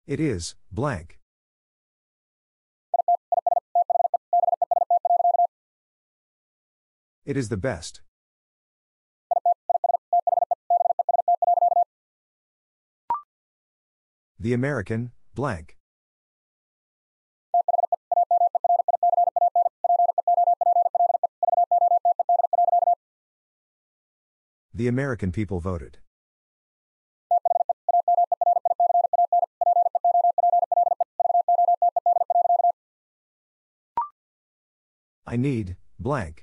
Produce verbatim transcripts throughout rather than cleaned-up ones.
It is, blank. It is the best. The American, blank. The American people voted. I need, blank.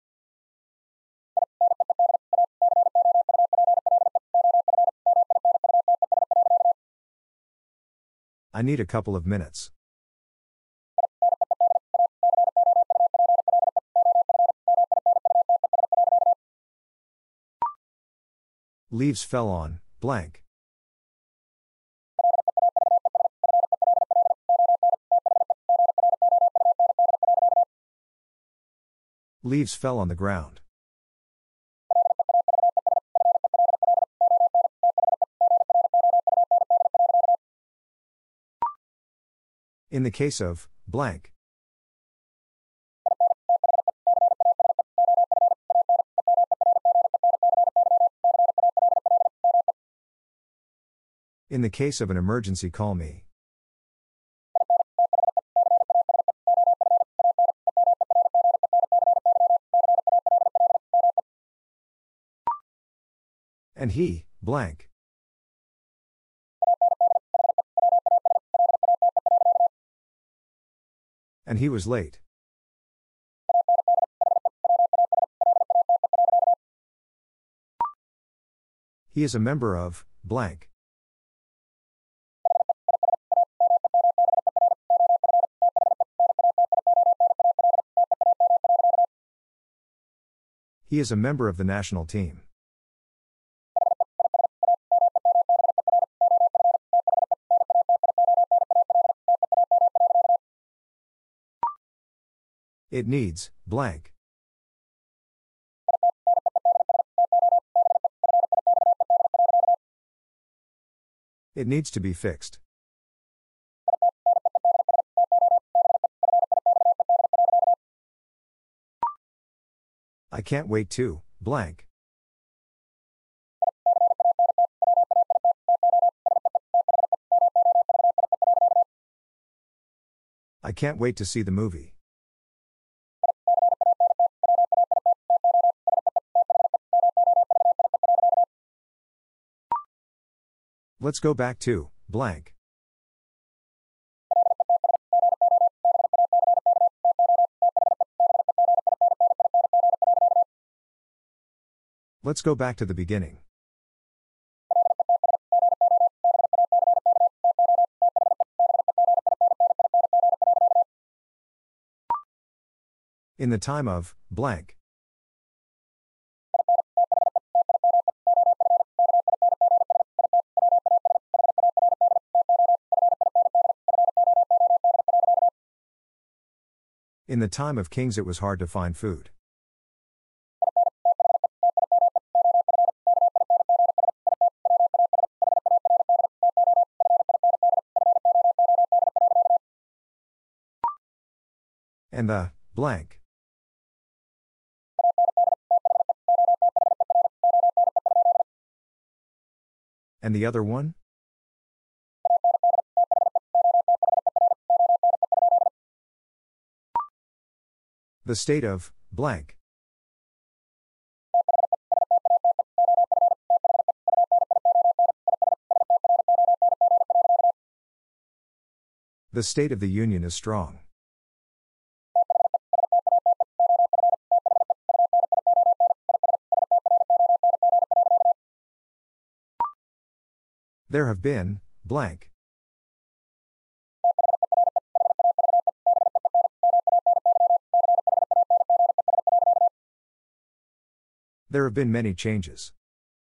I need a couple of minutes. Leaves fell on, blank. Leaves fell on the ground. In the case of, blank. In the case of an emergency, call me. And he, blank. And he was late. He is a member of, blank. He is a member of the national team. It needs, blank. It needs to be fixed. I can't wait to, blank. I can't wait to see the movie. Let's go back to, blank. Let's go back to the beginning. In the time of, blank. In the time of kings, it was hard to find food. And the, blank. And the other one? The state of, blank. The state of the union is strong. There have been, blank. There have been many changes.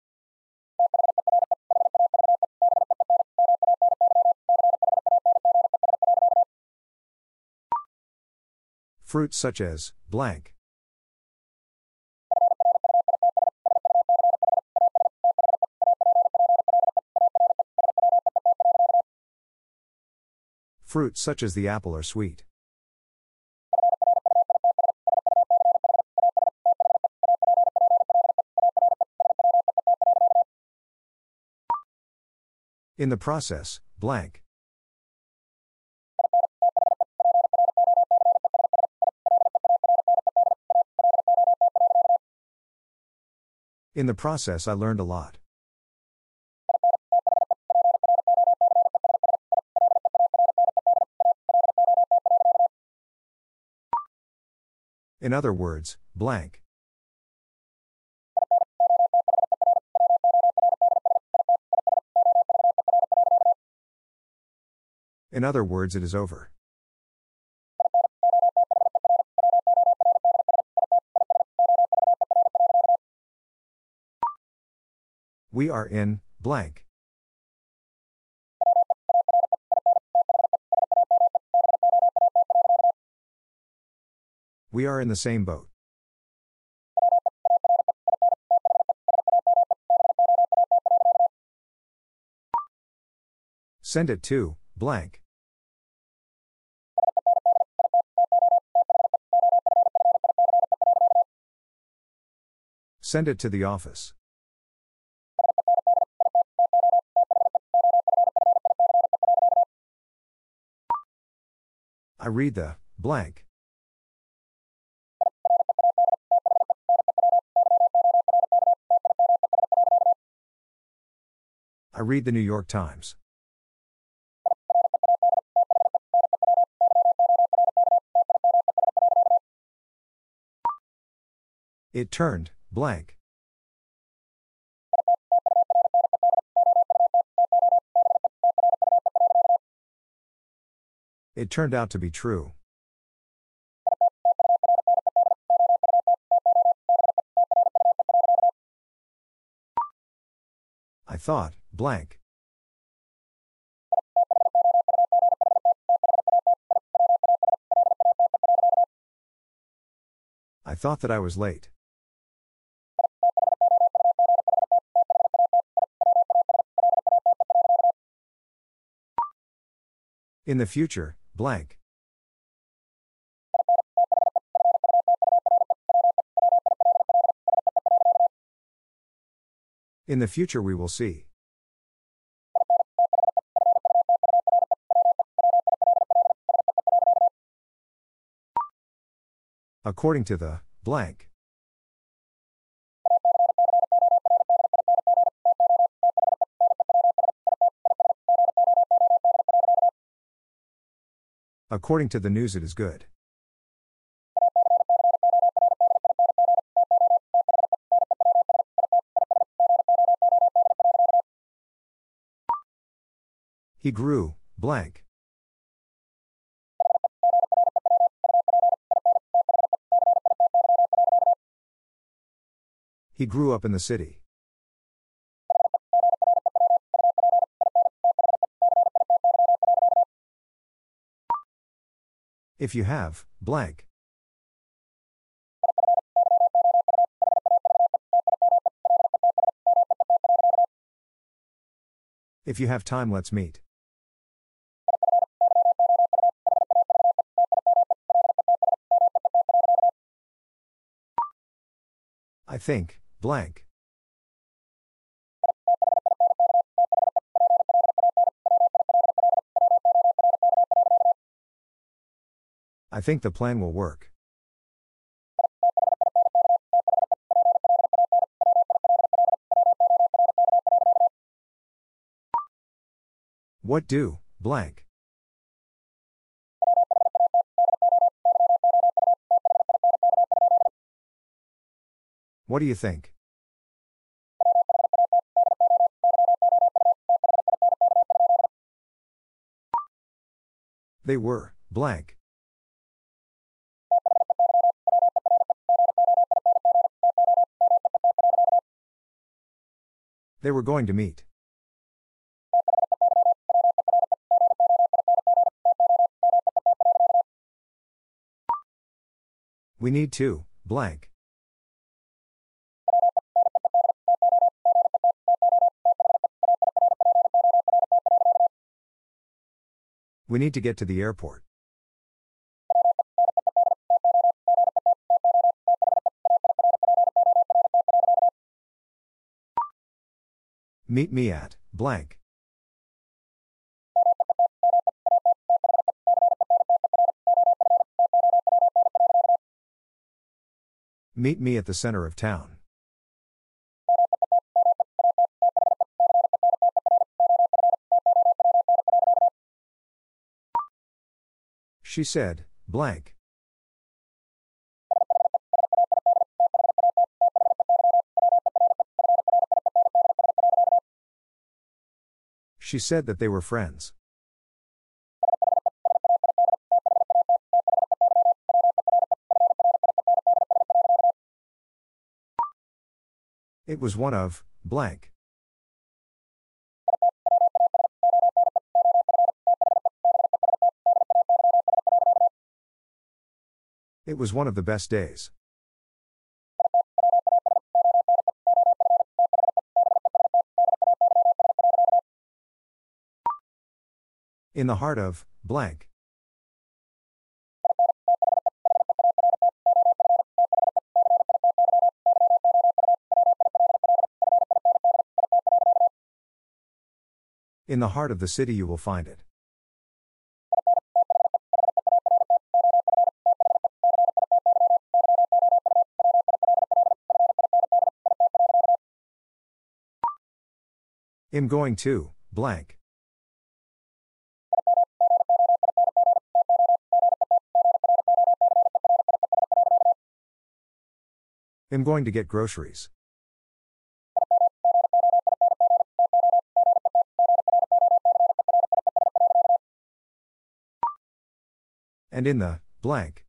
Fruits such as, blank. Fruits such as the apple are sweet. In the process, blank. In the process, I learned a lot. In other words, blank. In other words, it is over. We are in, blank. We are in the same boat. Send it to, blank. Send it to the office. I read the, blank. I read the New York Times. It turned, blank. It turned out to be true. I thought, blank. I thought that I was late. In the future, blank. In the future we will see. According to the, blank. According to the news, it is good. He grew, blank. He grew up in the city. If you have, blank. If you have time, let's meet. I think, blank. I think the plan will work. What do, blank. What do you think? They were, blank. They were going to meet. We need to, blank. We need to get to the airport. Meet me at, blank. Meet me at the center of town. She said, blank. She said that they were friends. It was one of, blank. It was one of the best days. In the heart of, blank. In the heart of the city you will find it. I'm going to, blank. I'm going to get groceries. And in the, blank.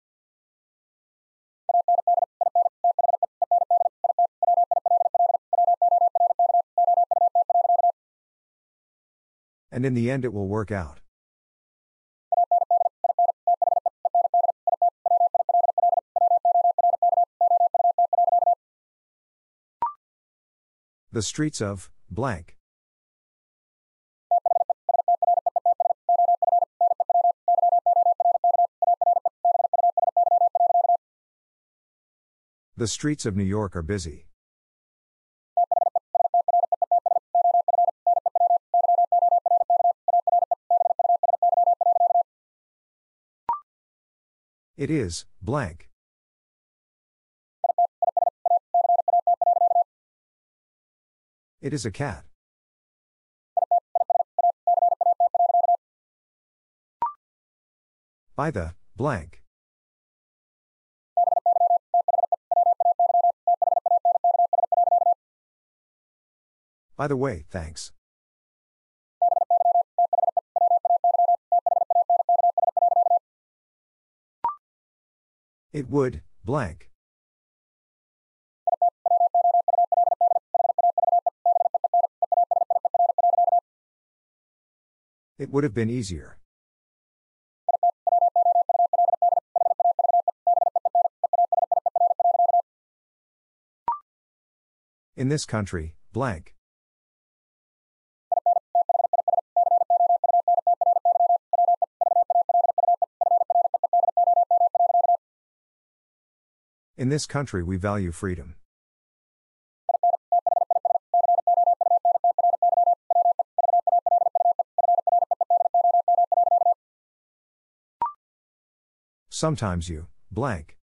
And in the end it will work out. The streets of, blank. The streets of New York are busy. It is, blank. It is a cat. By the, blank. By the way, thanks. It would, blank. It would have been easier. In this country, blank. In this country we value freedom. Sometimes you, blank.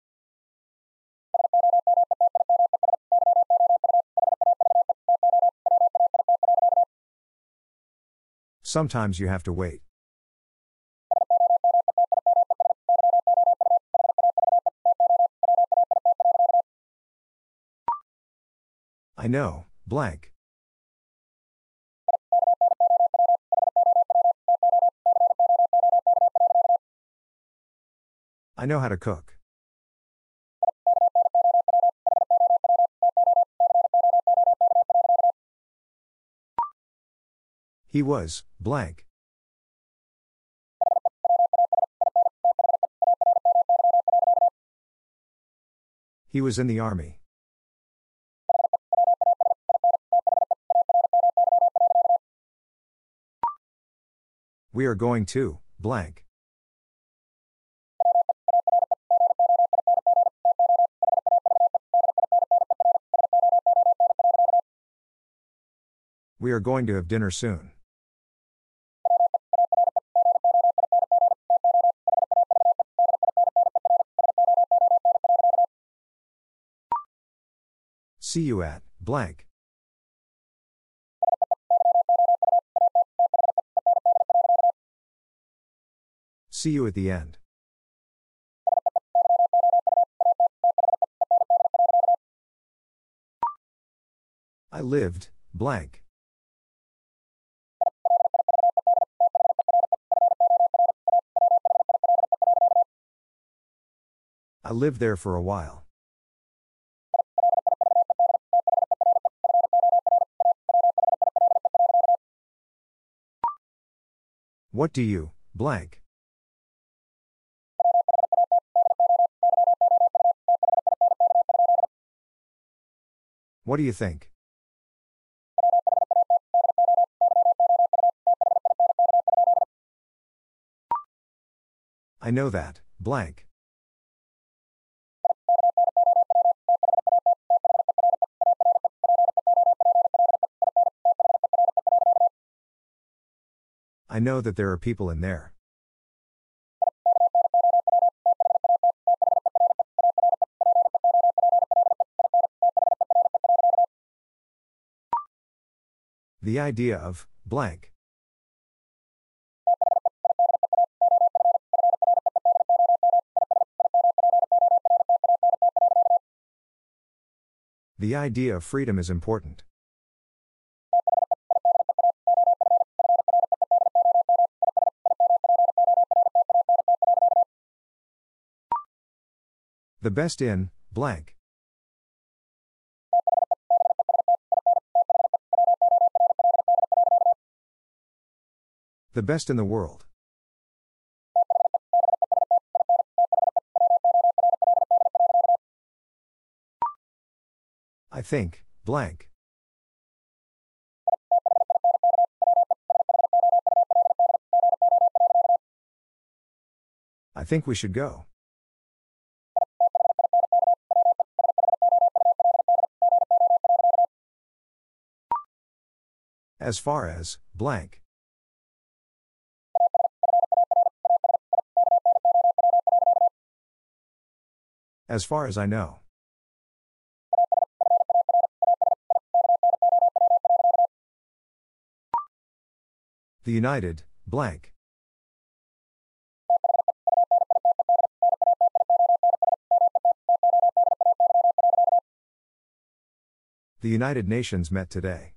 Sometimes you have to wait. I know, blank. I know how to cook. He was, blank. He was in the army. We are going to, blank. We are going to have dinner soon. See you at, blank. See you at the end. I lived, blank. I lived there for a while. What do you, blank? What do you think? I know that, blank. I know that there are people in there. The idea of, blank. The idea of freedom is important. The best in, blank. The best in the world. I think, blank. I think we should go. As far as, blank. As far as I know. The United, blank. The United Nations met today.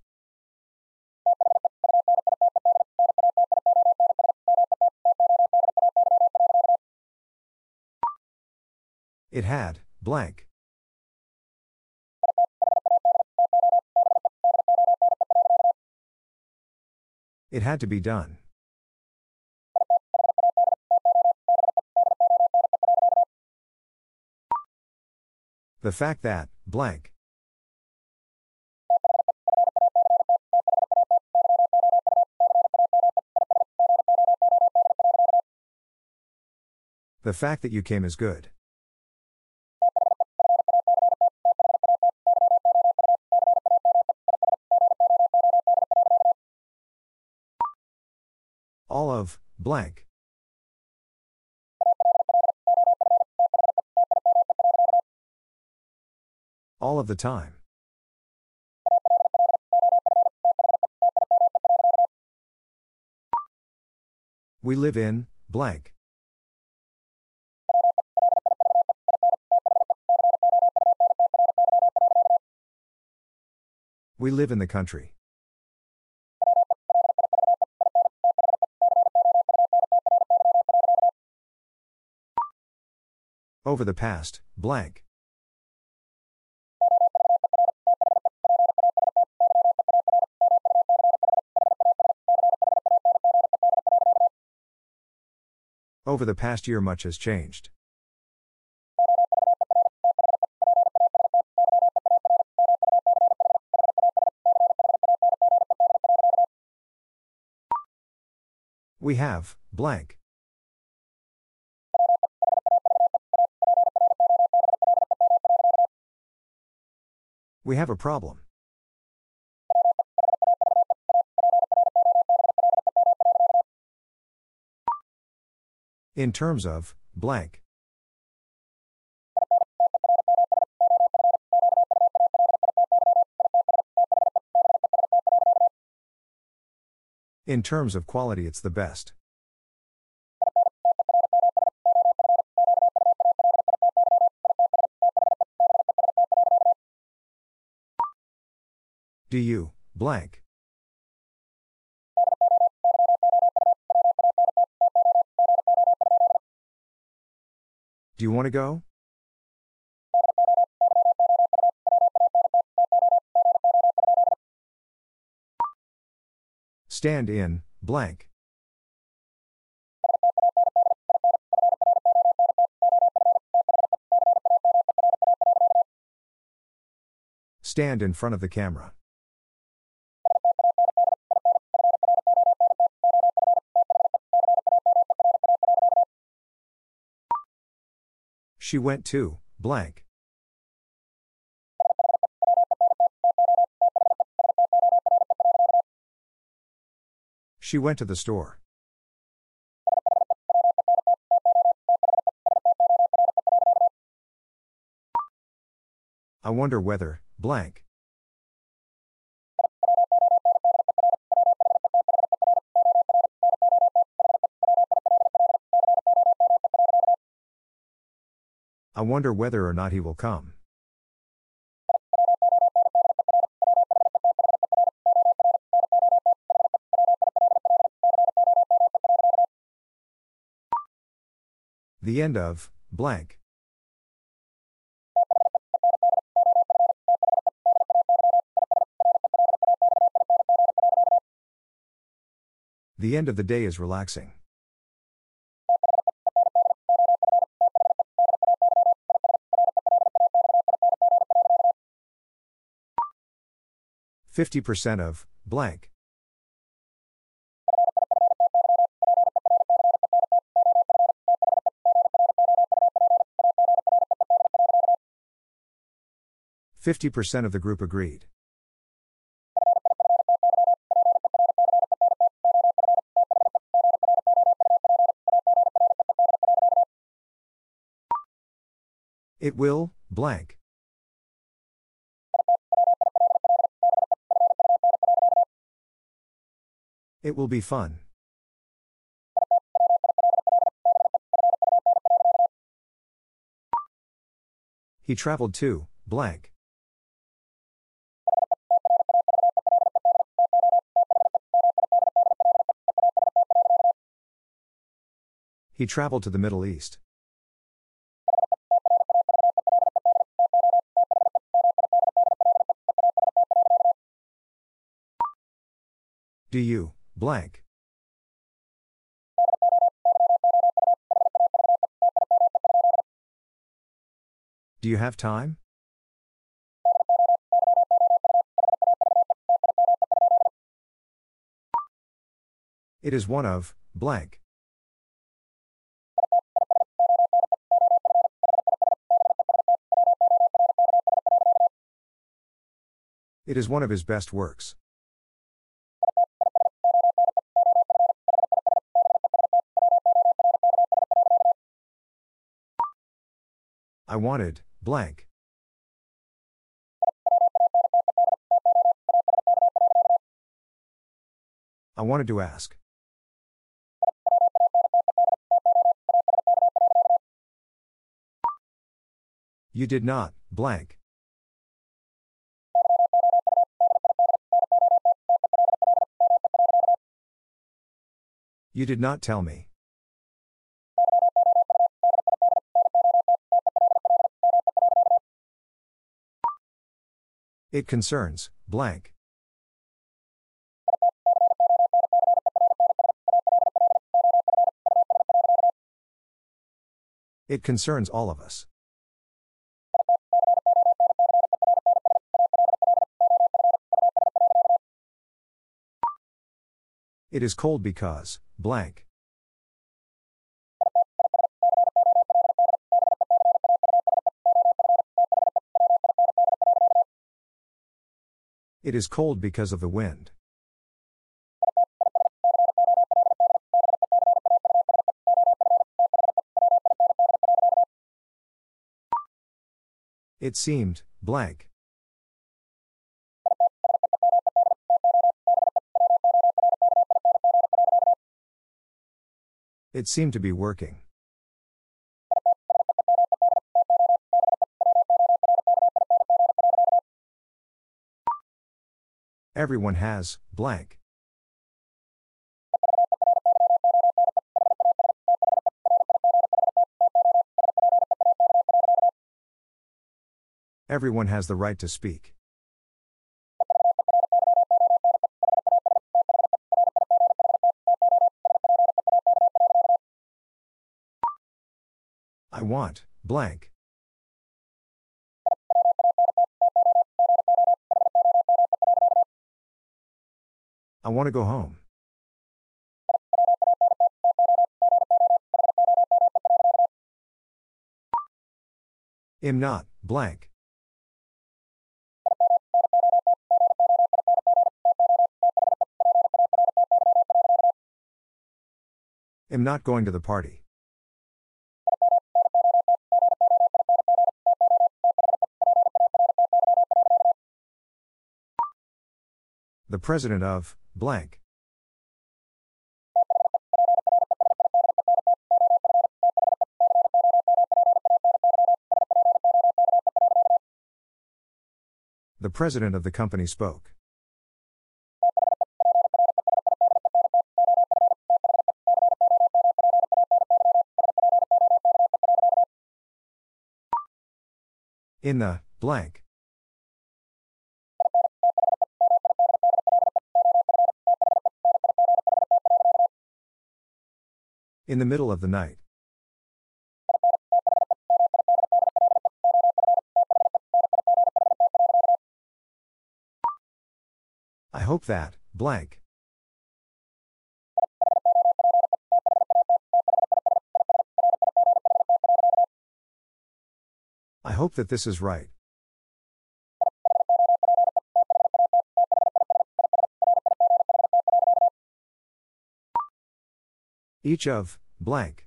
It had, blank. It had to be done. The fact that, blank. The fact that you came is good. All of, blank. All of the time. We live in, blank. We live in the country. Over the past, blank. Over the past year much has changed. We have, blank. We have a problem. In terms of, blank. In terms of quality, it's the best. Do you, blank? Do you want to go? Stand in, blank. Stand in front of the camera. She went to, blank. She went to the store. I wonder whether, blank. I wonder whether or not he will come. The end of, blank. The end of the day is relaxing. fifty percent of, blank. fifty percent of the group agreed. It will, blank. It will be fun. He traveled to, blank. He traveled to the Middle East. Do you, blank. Do you have time? It is one of, blank. It is one of his best works. I wanted, blank. I wanted to ask. You did not, blank. You did not tell me. It concerns, blank. It concerns all of us. It is cold because, blank. It is cold because of the wind. It seemed, blank. It seemed to be working. Everyone has, blank. Everyone has the right to speak. I want, blank. I want to go home. Am not, blank. Am not going to the party. The president of, blank. The president of the company spoke. In the, blank. In the middle of the night. I hope that, blank. I hope that this is right. Each of, blank.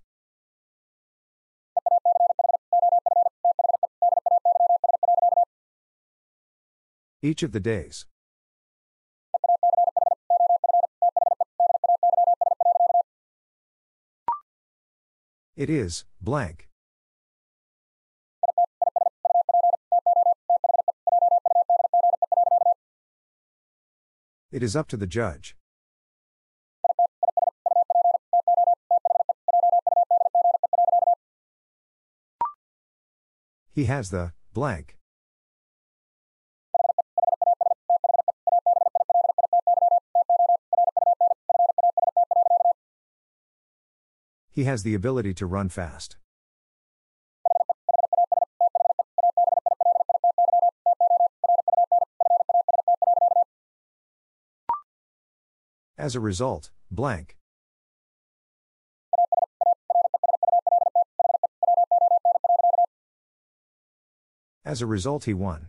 Each of the days. It is, blank. It is up to the judge. He has the, blank. He has the ability to run fast. As a result, blank. As a result, he won.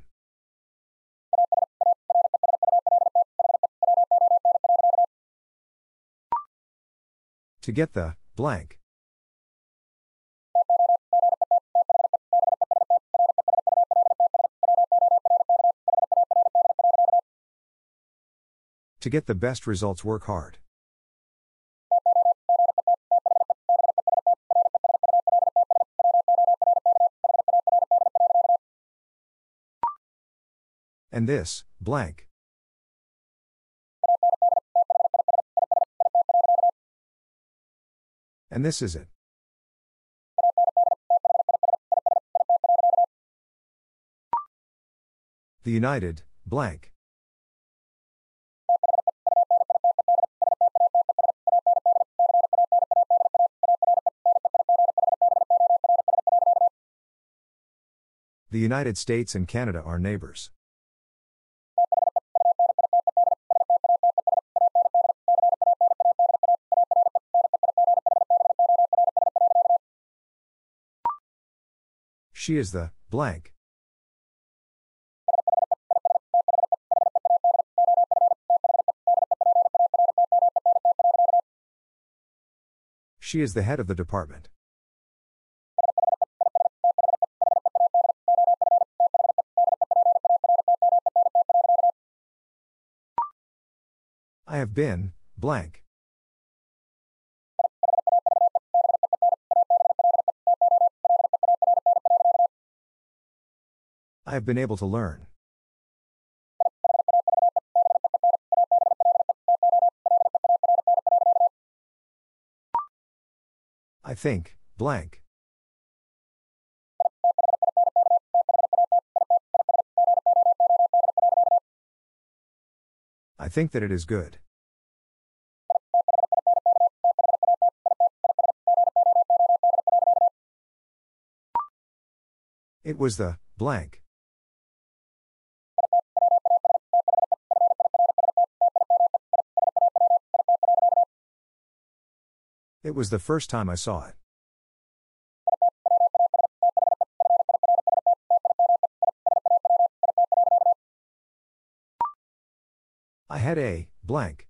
To get the, blank. To get the best results, work hard. And this, blank. And this is it. The United, blank. The United States and Canada are neighbors. She is the, blank. She is the head of the department. I have been, blank. I have been able to learn. I think, blank. I think that it is good. It was the, blank. It was the first time I saw it. I had a, blank.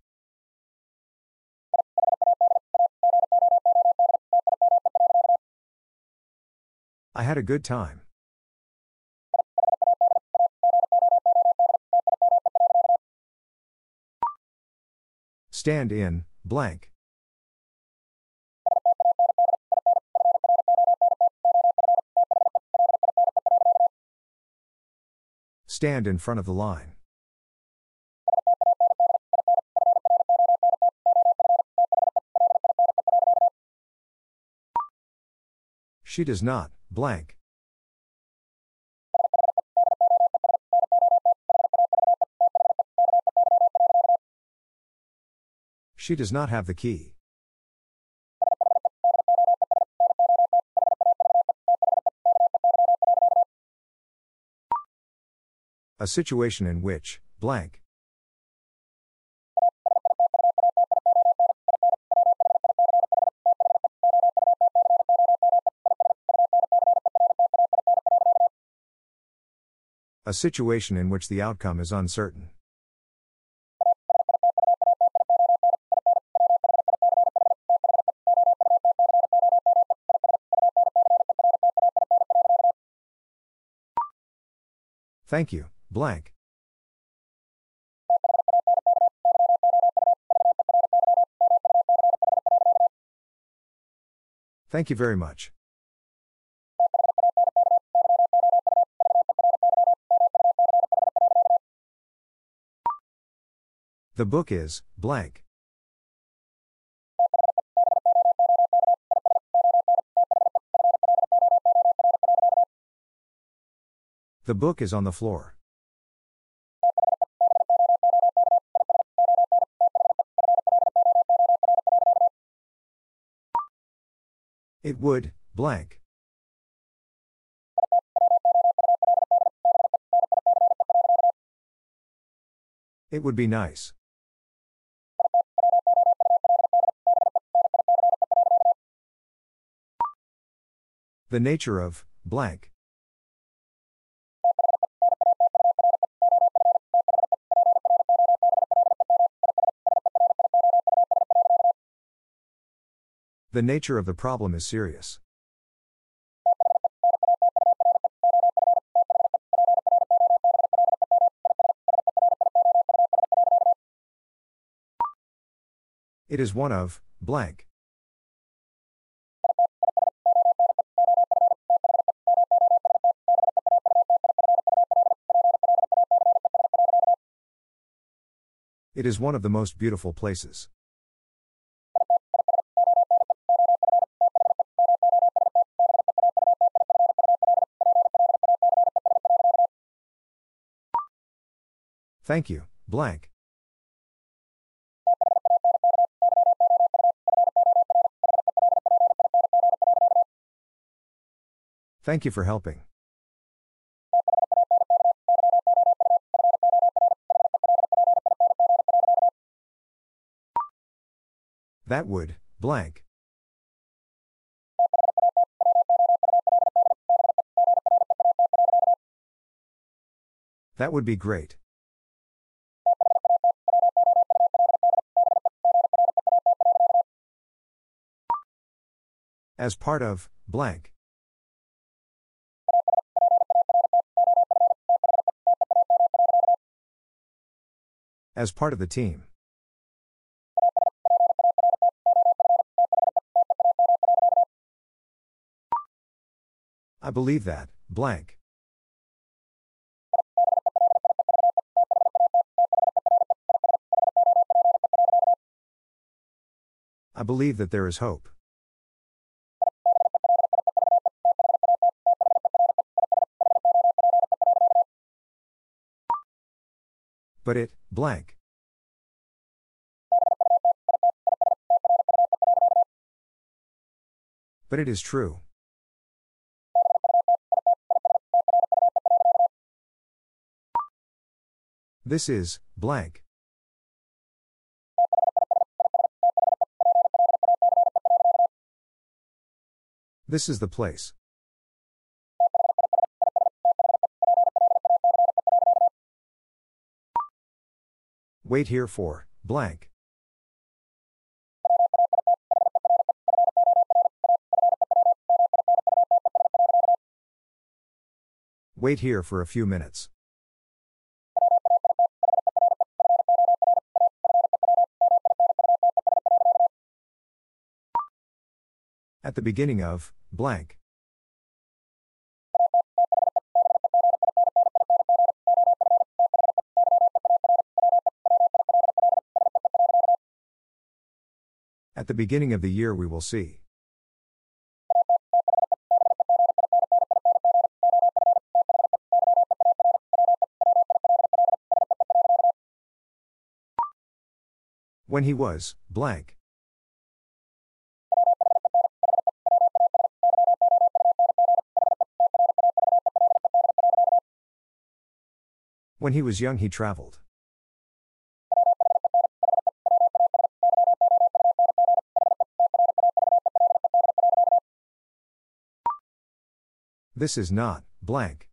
I had a good time. Stand in, blank. Stand in front of the line. She does not, blank. She does not have the key. A situation in which, blank. A situation in which the outcome is uncertain. Thank you, blank. Thank you very much. The book is, blank. The book is on the floor. It would, blank. It would be nice. The nature of, blank. The nature of the problem is serious. It is one of, blank. It is one of the most beautiful places. Thank you, blank. Thank you for helping. That would, blank. That would be great. As part of, blank. As part of the team. I believe that, blank. I believe that there is hope. But it, blank. But it is true. This is, blank. This is the place. Wait here for, blank. Wait here for a few minutes. At the beginning of, blank. At the beginning of the year we will see. When he was, blank. When he was young he traveled. This is not, blank.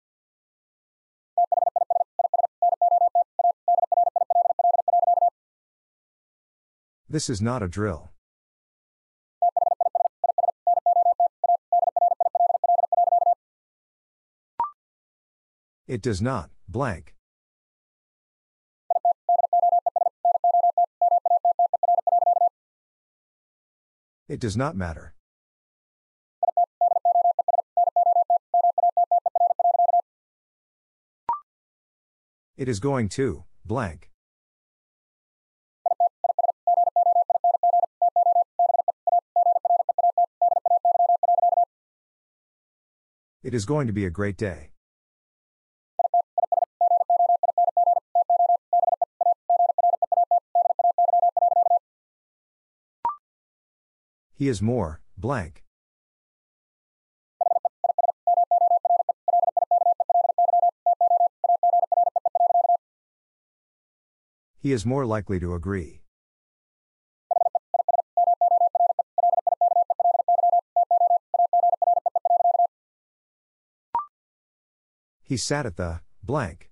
This is not a drill. It does not, blank. It does not matter. It is going to, blank. It is going to be a great day. He is more, blank. He is more likely to agree. He sat at the, blank.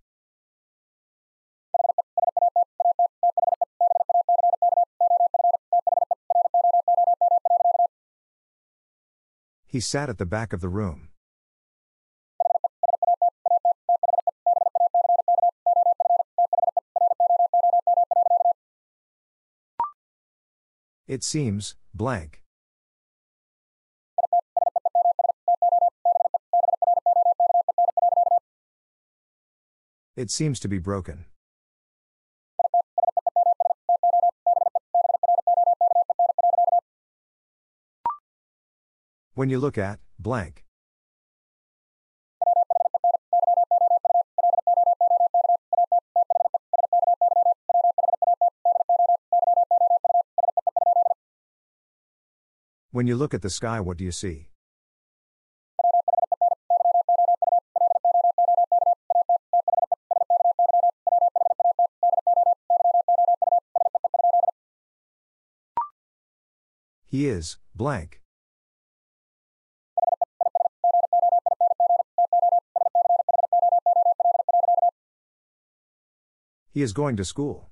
He sat at the back of the room. It seems, blank. It seems to be broken. When you look at, blank. When you look at the sky, what do you see? He is, blank. He is going to school.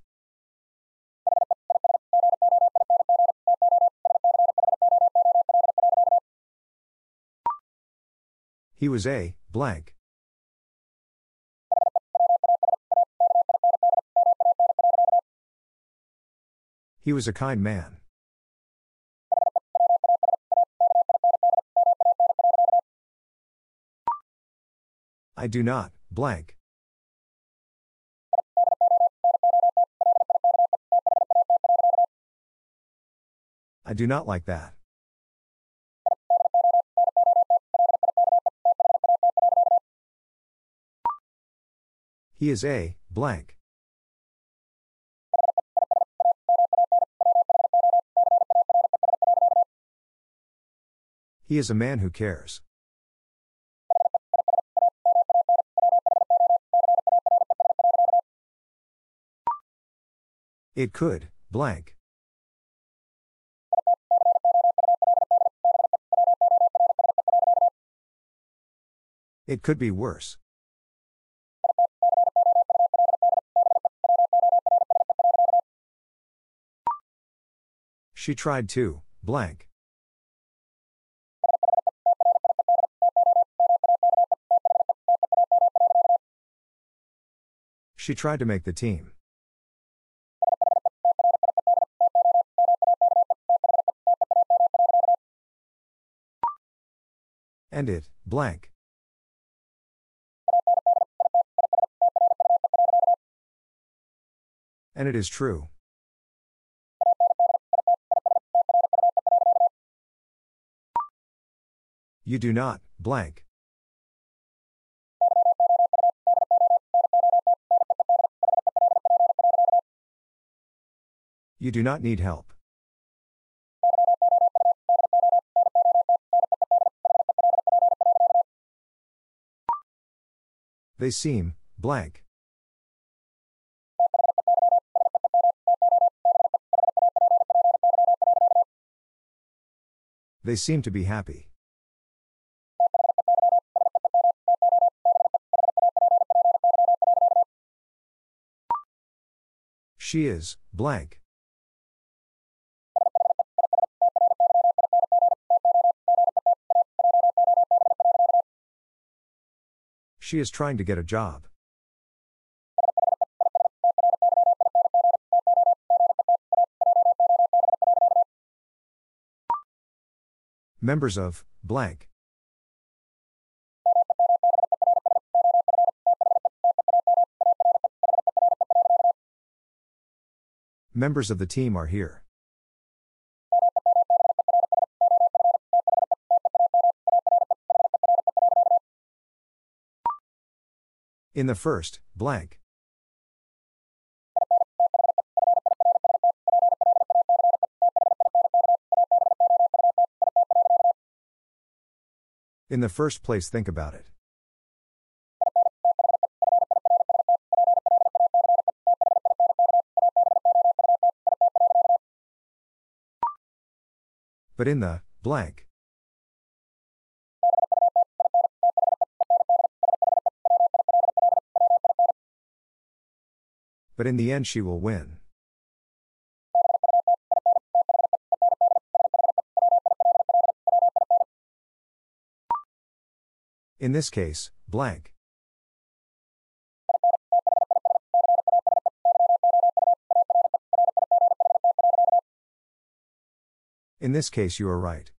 He was a, blank. He was a kind man. I do not, blank. I do not like that. He is a, blank. He is a man who cares. It could, blank. It could be worse. She tried to, blank. She tried to make the team. And it, blank. And it is true. You do not, blank. You do not need help. They seem, blank. They seem to be happy. She is, blank. She is trying to get a job. Members of, blank. Members of the team are here. In the first, blank. In the first place, think about it. But in the, blank. But in the end she will win. In this case, blank. In this case you are right.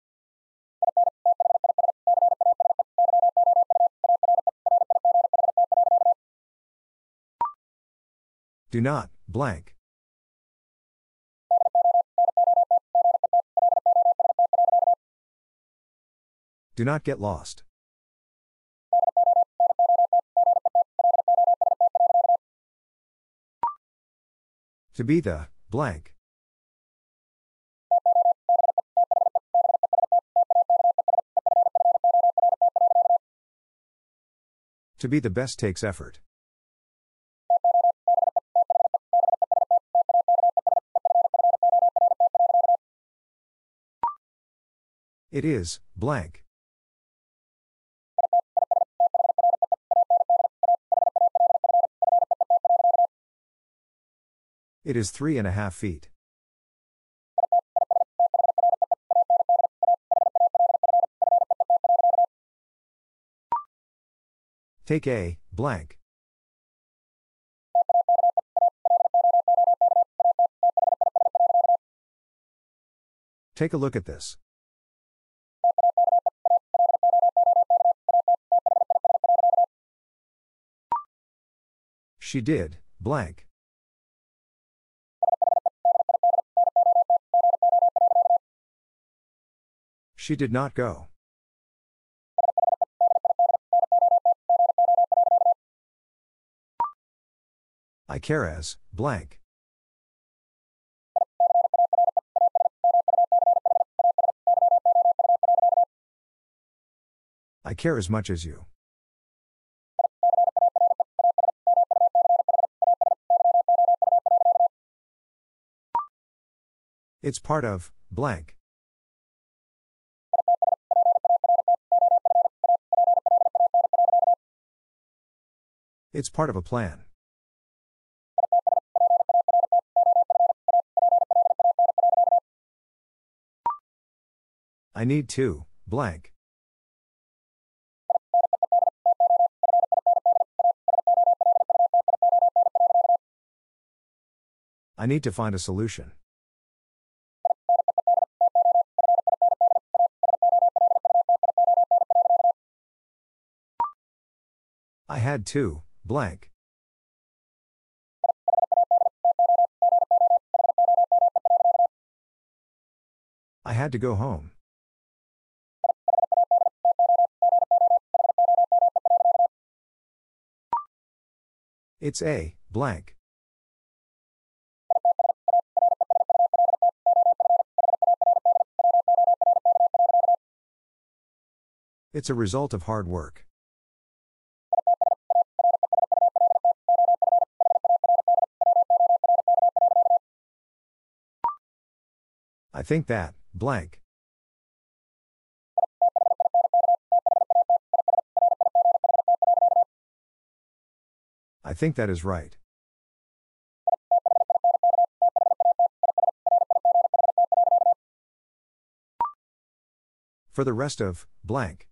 Do not, blank. Do not get lost. To be the, blank. To be the best takes effort. It is, blank. It is three and a half feet. Take a, blank. Take a look at this. She did, blank. She did not go. I care as, blank. I care as much as you. It's part of, blank. It's part of a plan. I need to, blank. I need to find a solution. I had to, blank. I had to go home. It's a, blank. It's a result of hard work. I think that, blank. I think that is right. For the rest of, blank.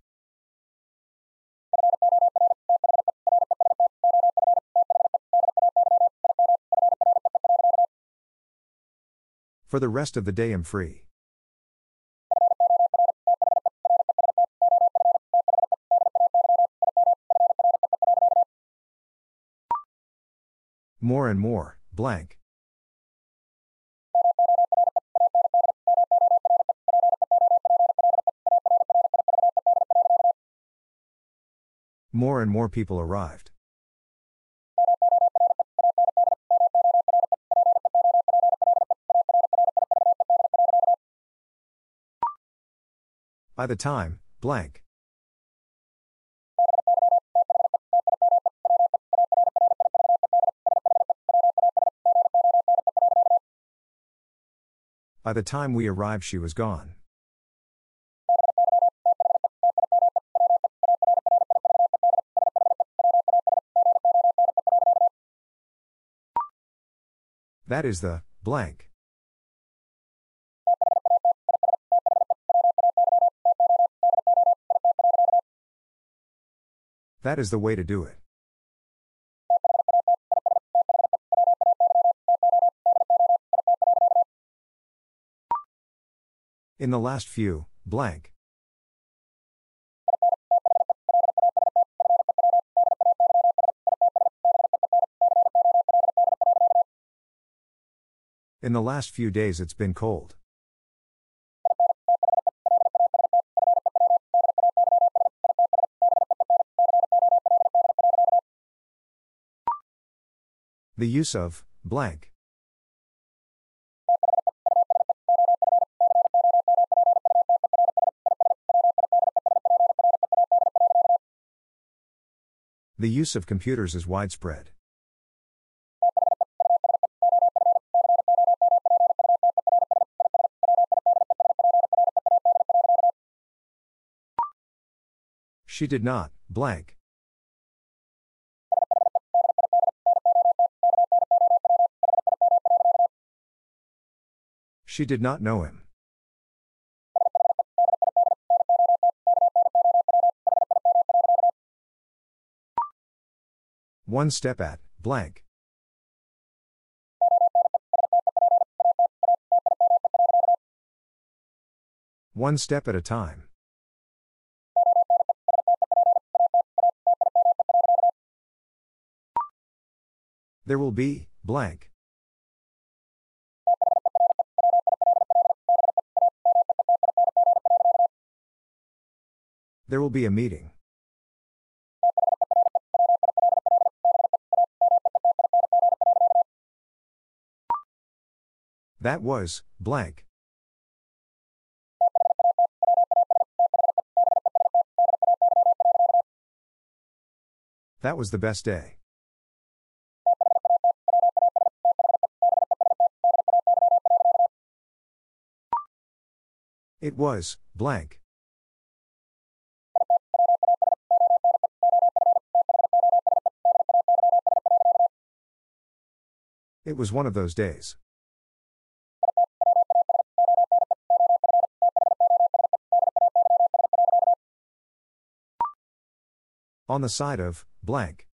For the rest of the day I'm free. More and more, blank. More and more people arrived. By the time, blank. By the time we arrived, she was gone. That is the, blank. That is the way to do it. In the last few, blank. In the last few days it's been cold. The use of, blank. The use of computers is widespread. She did not, blank. She did not know him. One step at, blank. One step at a time. There will be, blank. There will be a meeting. That was, blank. That was the best day. It was, blank. It was one of those days. On the side of, blank.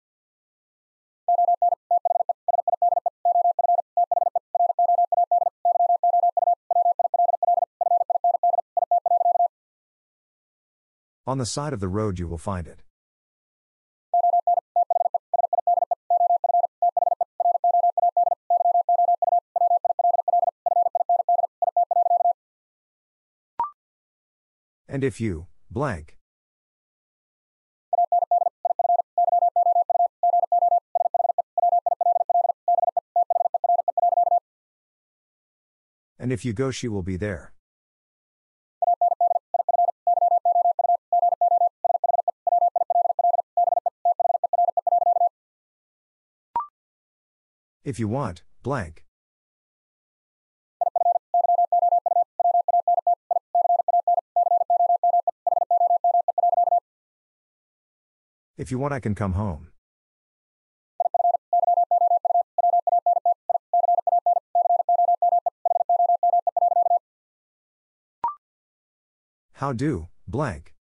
On the side of the road you will find it. And if you, blank. And if you go, she will be there. If you want, blank. If you want, I can come home. How do, blank.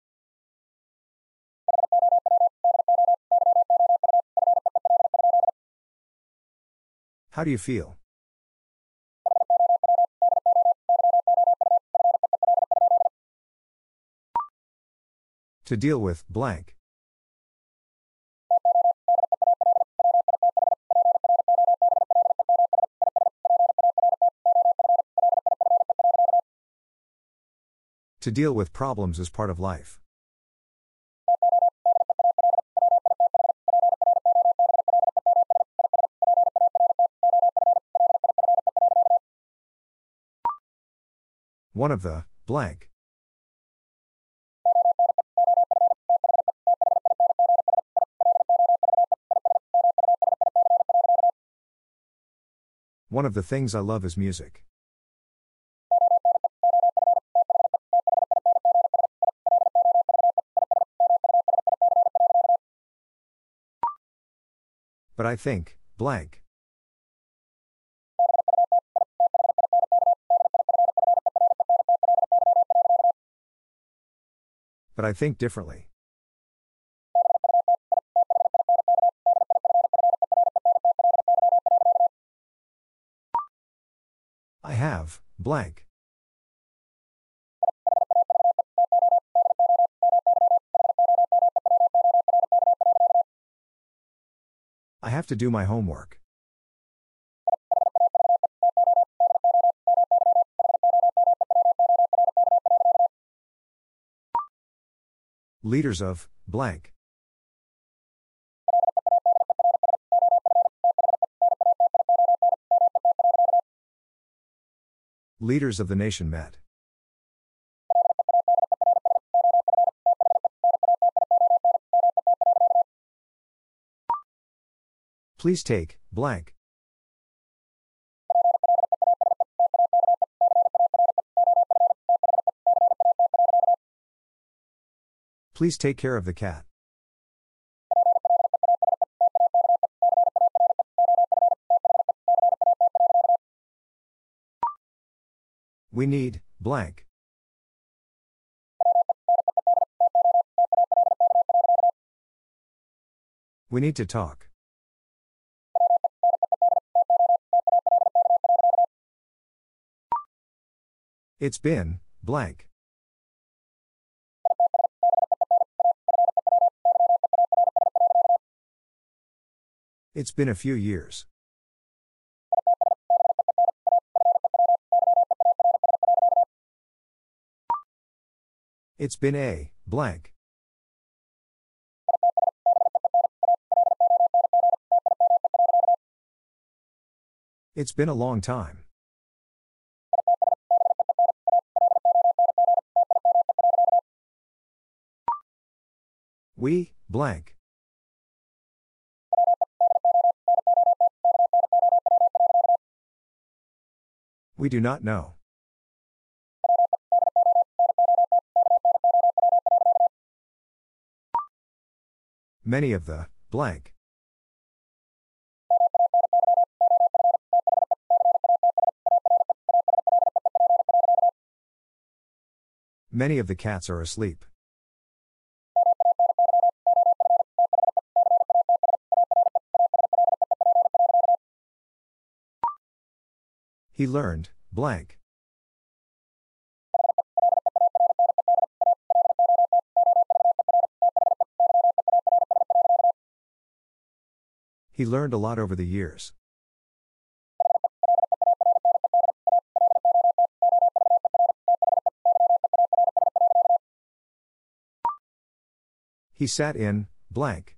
How do you feel? To deal with, blank. To deal with problems is part of life. One of the, blank. One of the things I love is music. But I think, blank. But I think differently. I have, blank. I have to do my homework. Leaders of, blank. Leaders of the nation met. Please take, blank. Please take care of the cat. We need, blank. We need to talk. It's been, blank. It's been a few years. It's been a, blank. It's been a long time. We, blank. We do not know. Many of the, blank. Many of the cats are asleep. He learned, blank. He learned a lot over the years. He sat in, blank.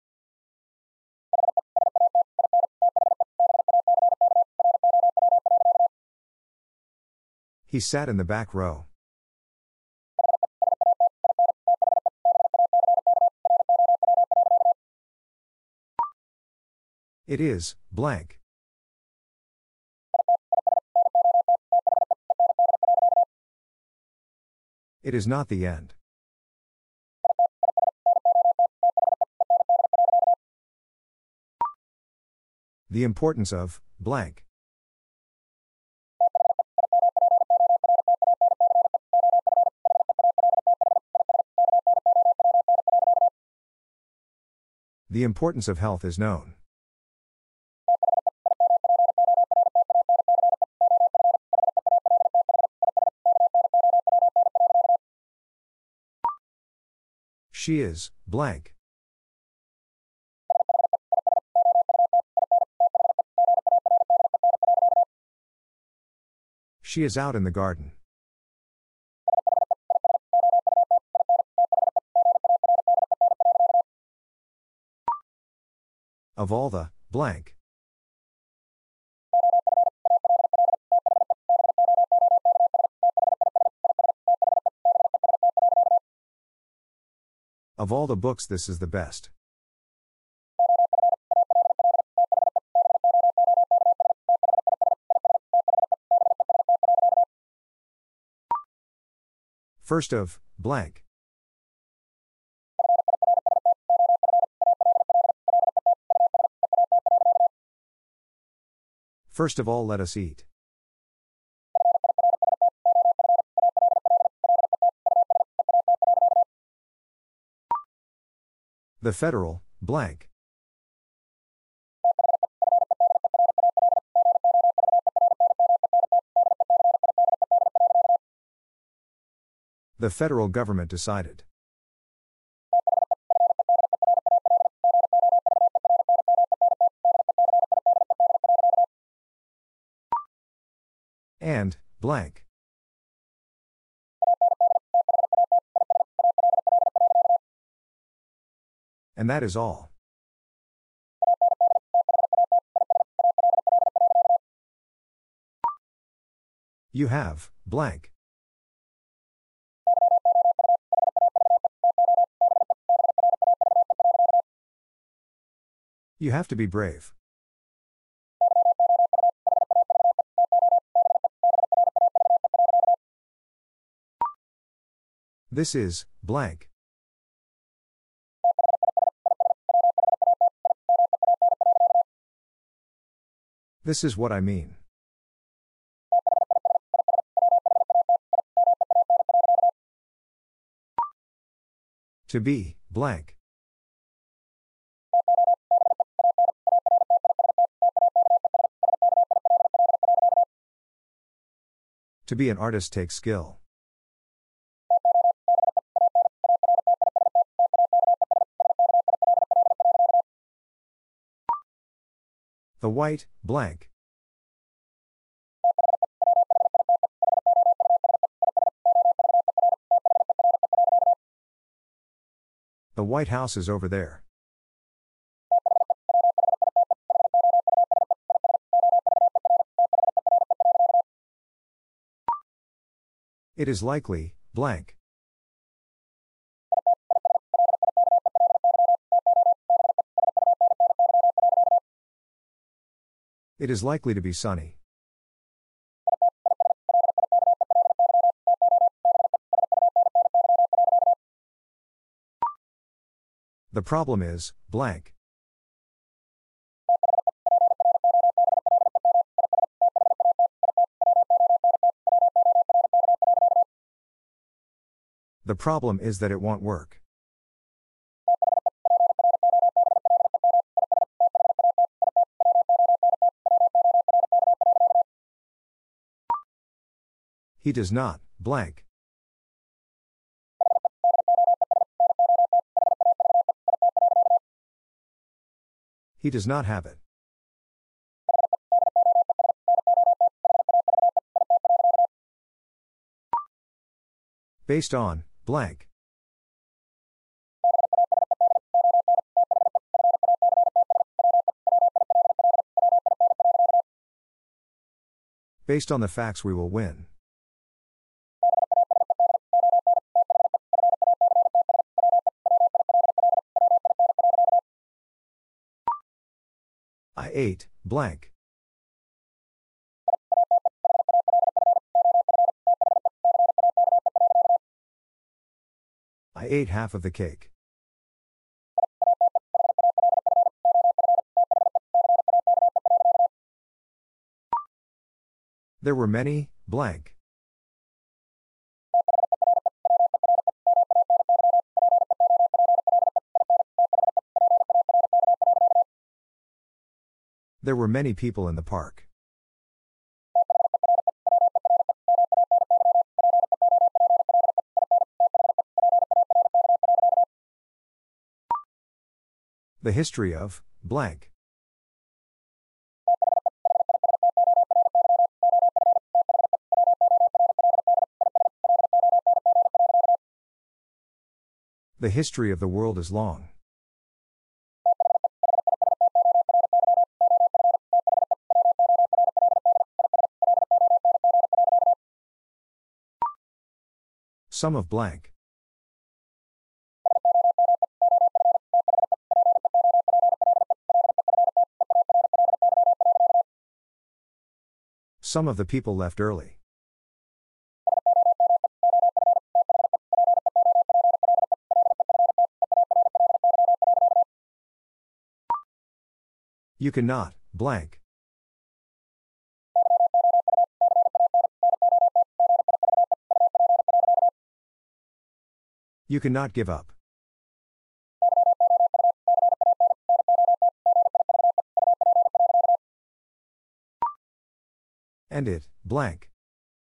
He sat in the back row. It is, blank. It is not the end. The importance of, blank. The importance of health is known. She is, blank. She is out in the garden. Of all the, blank. Of all the books, this is the best. First of, blank. First of all, let us eat. The federal, blank. The federal government decided. And, blank. And that is all. You have, blank. You have to be brave. This is, blank. This is what I mean. To be, blank. To be an artist takes skill. The white, blank. The White House is over there. It is likely, blank. It is likely to be sunny. The problem is, blank. The problem is that it won't work. He does not, blank. He does not have it. Based on, blank. Based on the facts we will win. I ate, blank. I ate half of the cake. There were many, blank. There were many people in the park. The history of, blank. The history of the world is long. Some of blank. Some of the people left early. You cannot, blank. You cannot give up. And it, blank.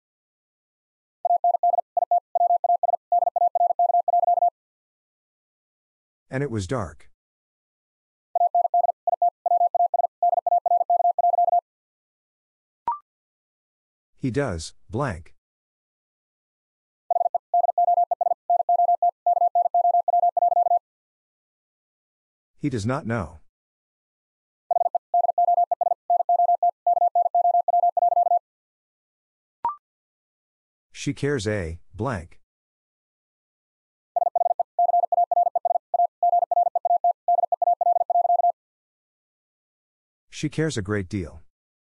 And it was dark. He does, blank. He does not know. She cares a, blank. She cares a great deal.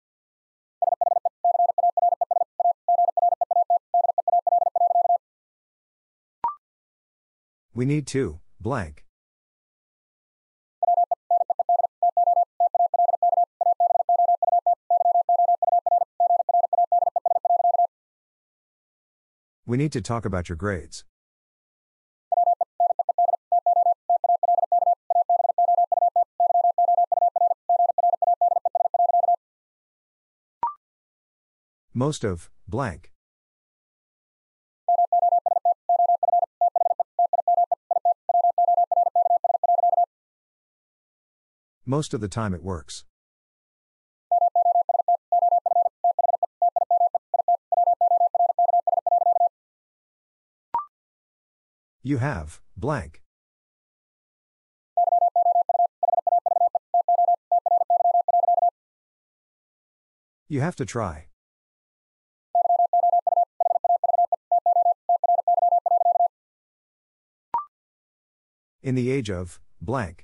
We need to, blank. We need to talk about your grades. Most of, blank. Most of the time it works. You have, blank. You have to try. In the age of, blank.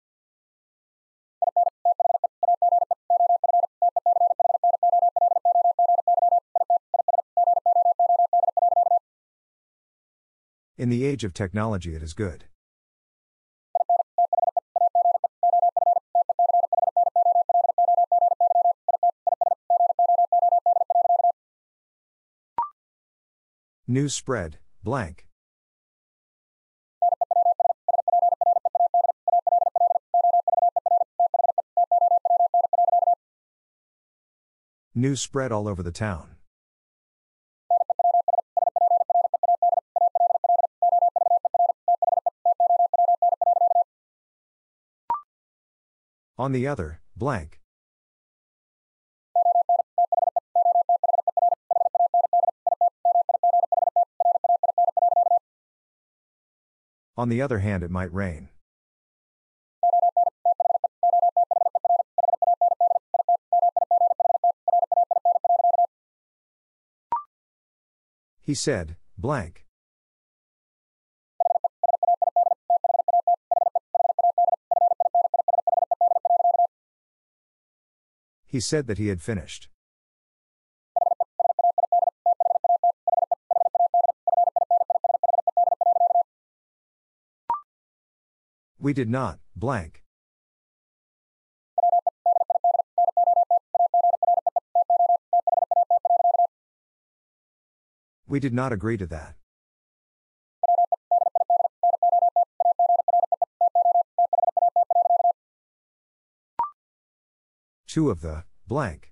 In the age of technology it is good. News spread, blank. News spread all over the town. On the other, blank. On the other hand, it might rain. He said, blank. He said that he had finished. We did not, blank. We did not agree to that. Two of the, blank.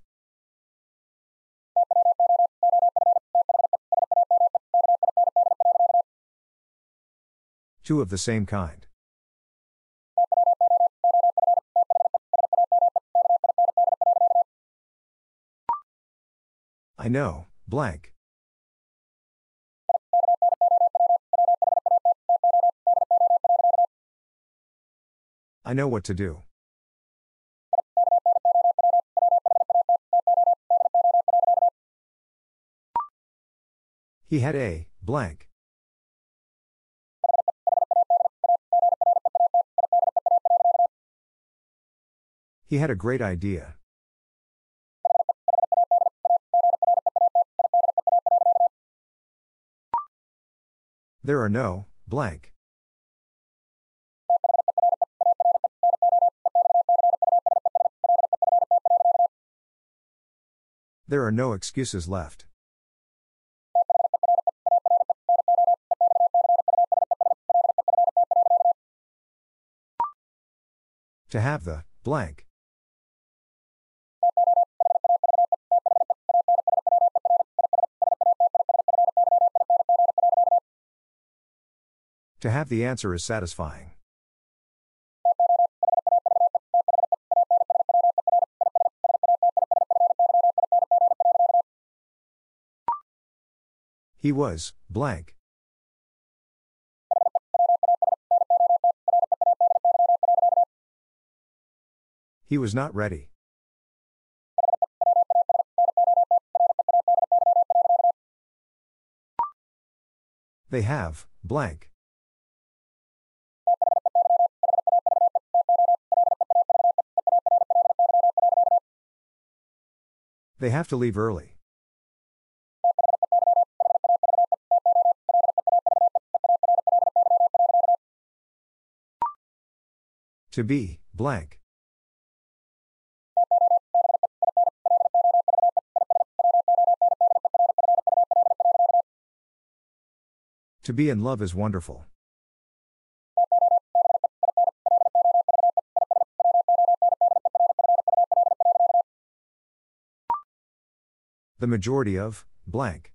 Two of the same kind. I know, blank. I know what to do. He had a, blank. He had a great idea. There are no, blank. There are no excuses left. To have the, blank. To have the answer is satisfying. He was, blank. He was not ready. They have, blank. They have to leave early. To be, blank. To be in love is wonderful. The majority of, blank.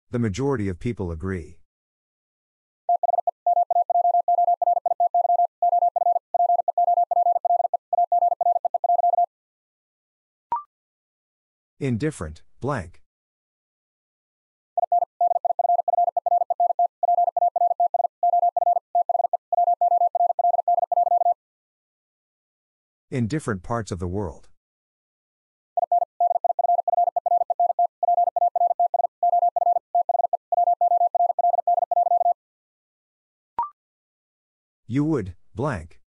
The majority of people agree. Indifferent, blank. In different parts of the world. You would, blank.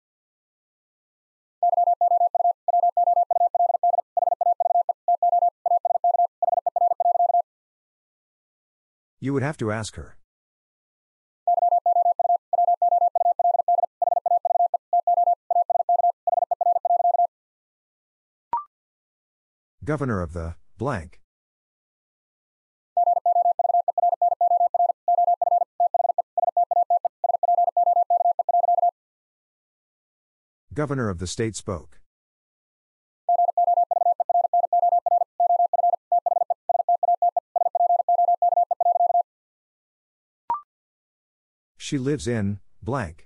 You would have to ask her. Governor of the, blank. Governor of the state spoke. She lives in, blank.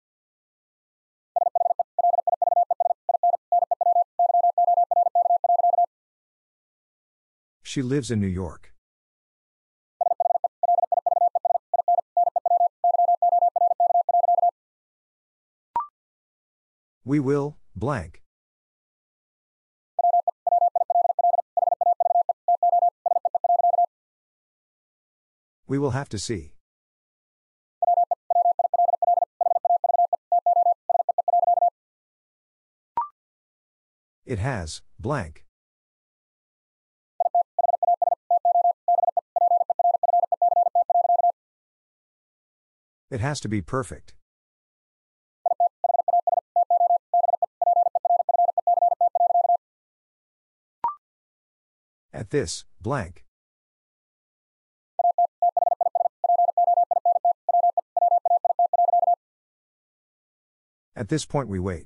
She lives in New York. We will, blank. We will have to see. It has, blank. It has to be perfect. At this, blank. At this point we wait.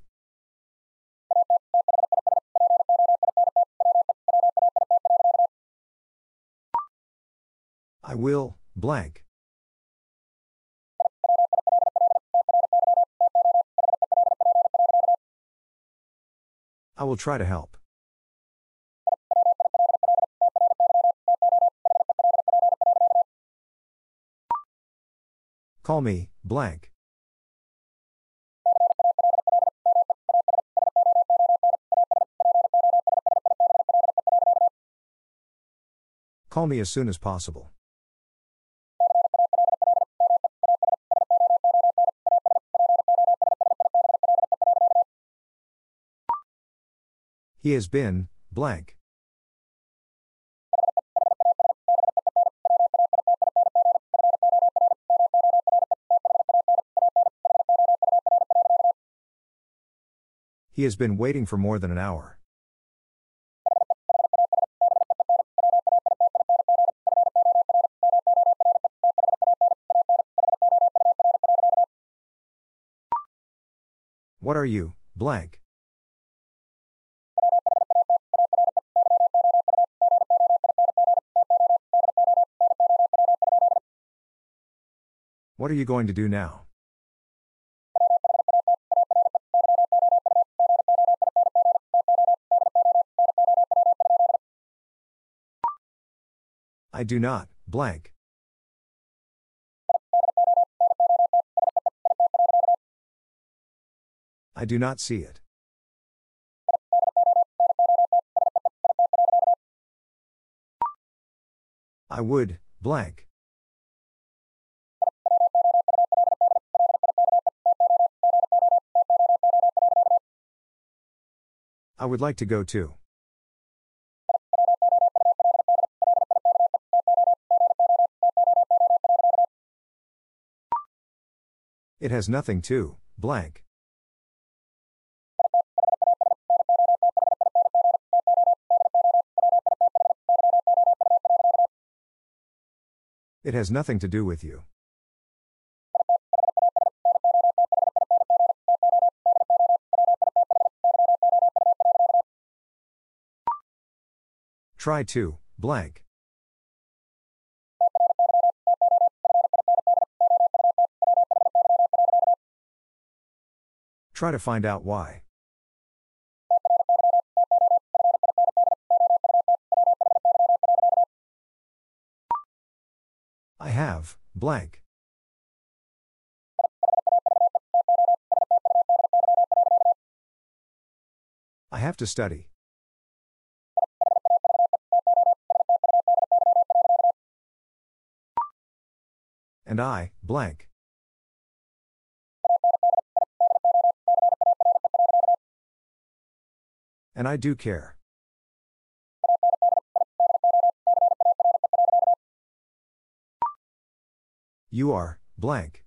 I will, blank. I will try to help. Call me, blank. Call me as soon as possible. He has been, blank. He has been waiting for more than an hour. What are you, blank? What are you going to do now? I do not, blank. I do not see it. I would, blank. I would like to go too. It has nothing to, blank. It has nothing to do with you. Try to, blank. Try to find out why. I have, blank. I have to study. And I, blank. And I do care. You are, blank.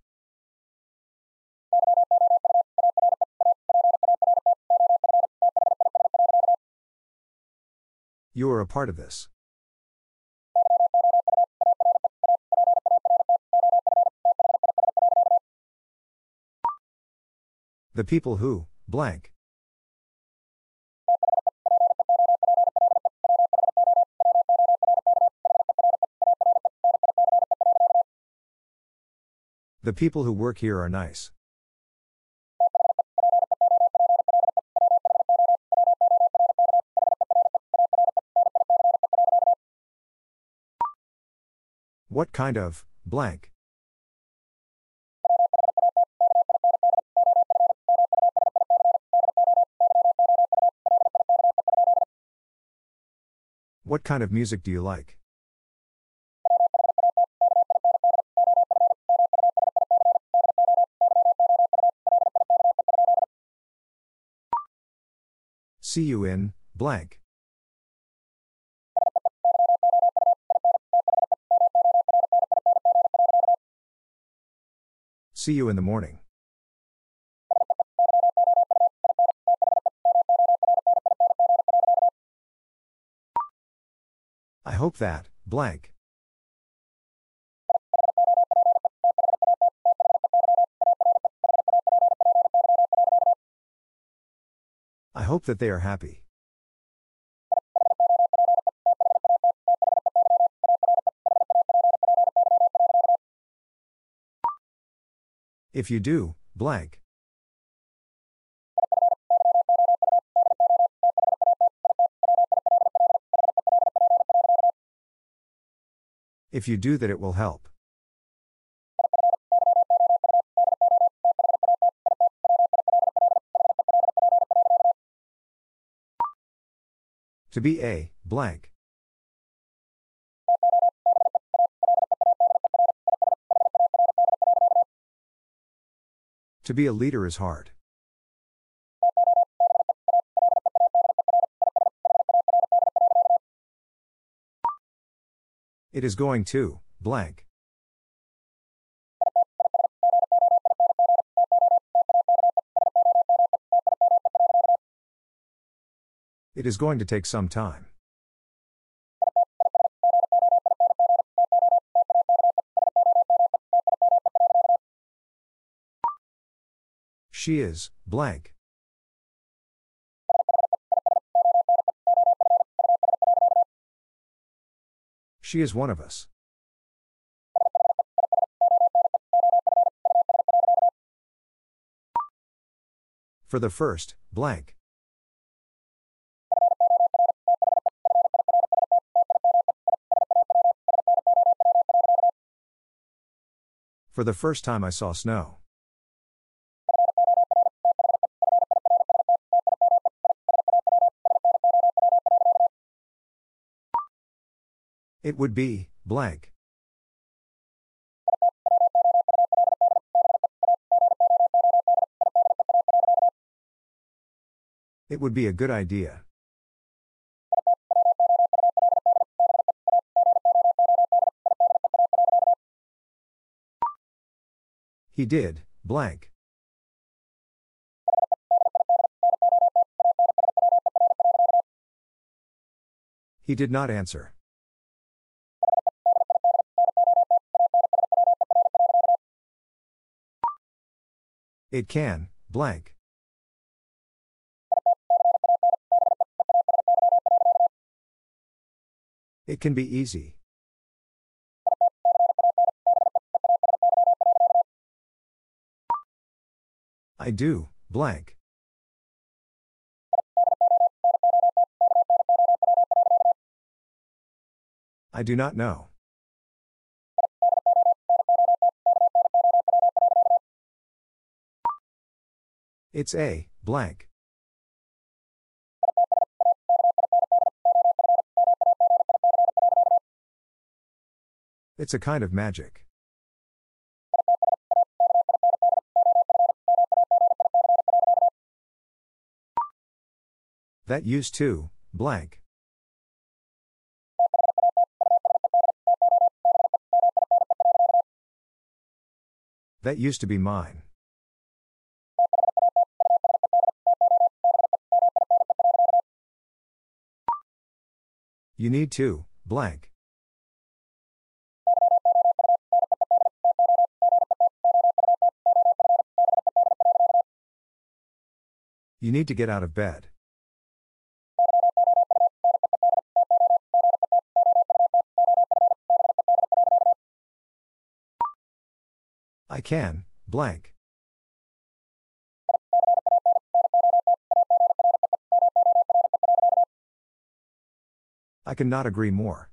You are a part of this. The people who, blank. The people who work here are nice. What kind of, blank? What kind of music do you like? See you in, blank. See you in the morning. I hope that, blank. I hope that they are happy. If you do, blank. If you do that, it will help. To be a, blank. To be a leader is hard. It is going to, blank. It is going to take some time. She is, blank. She is one of us. For the first, blank. For the first time I saw snow. It would be, blank. It would be a good idea. He did, blank. He did not answer. It can, blank. It can be easy. I do, blank. I do not know. It's a, blank. It's a kind of magic. That used to, blank. That used to be mine. You need to, blank. You need to get out of bed. I can, blank. I cannot agree more.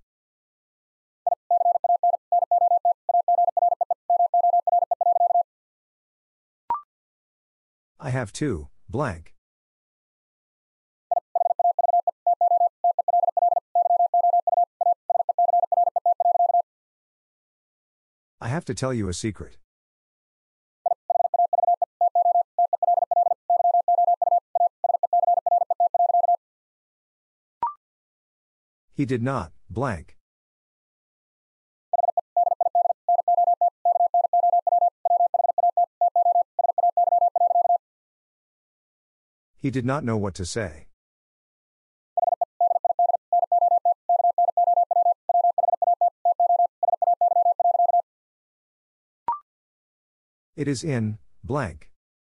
I have to, blank. I have to tell you a secret. He did not, blank. He did not know what to say. It is in, blank.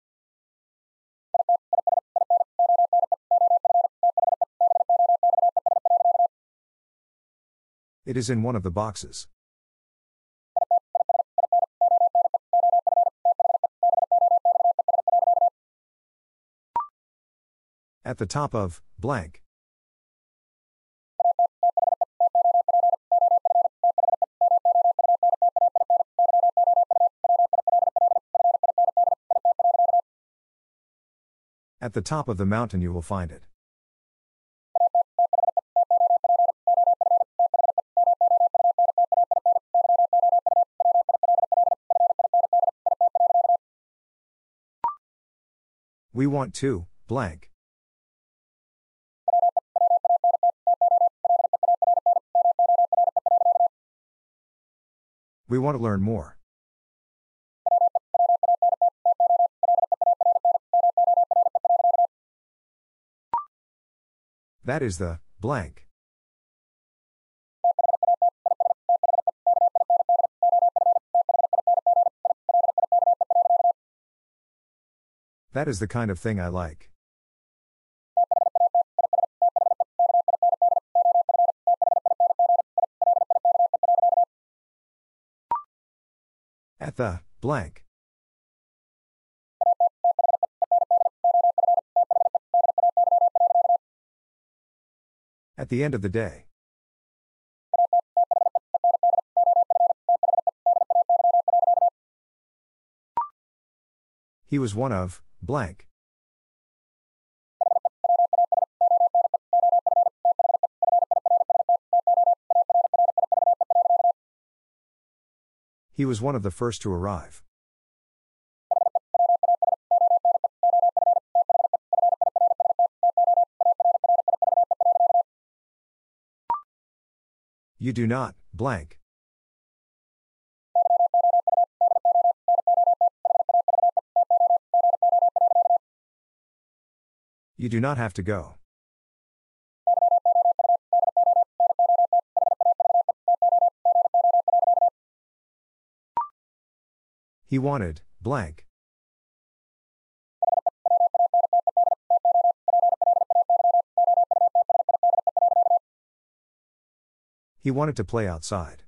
It is in one of the boxes. At the top of, blank. At the top of the mountain you will find it. We want to, blank. We want to learn more. That is the, blank. That is the kind of thing I like. At the, blank. At the end of the day. He was one of, blank. He was one of the first to arrive. You do not, blank. You do not have to go. He wanted, blank. He wanted to play outside.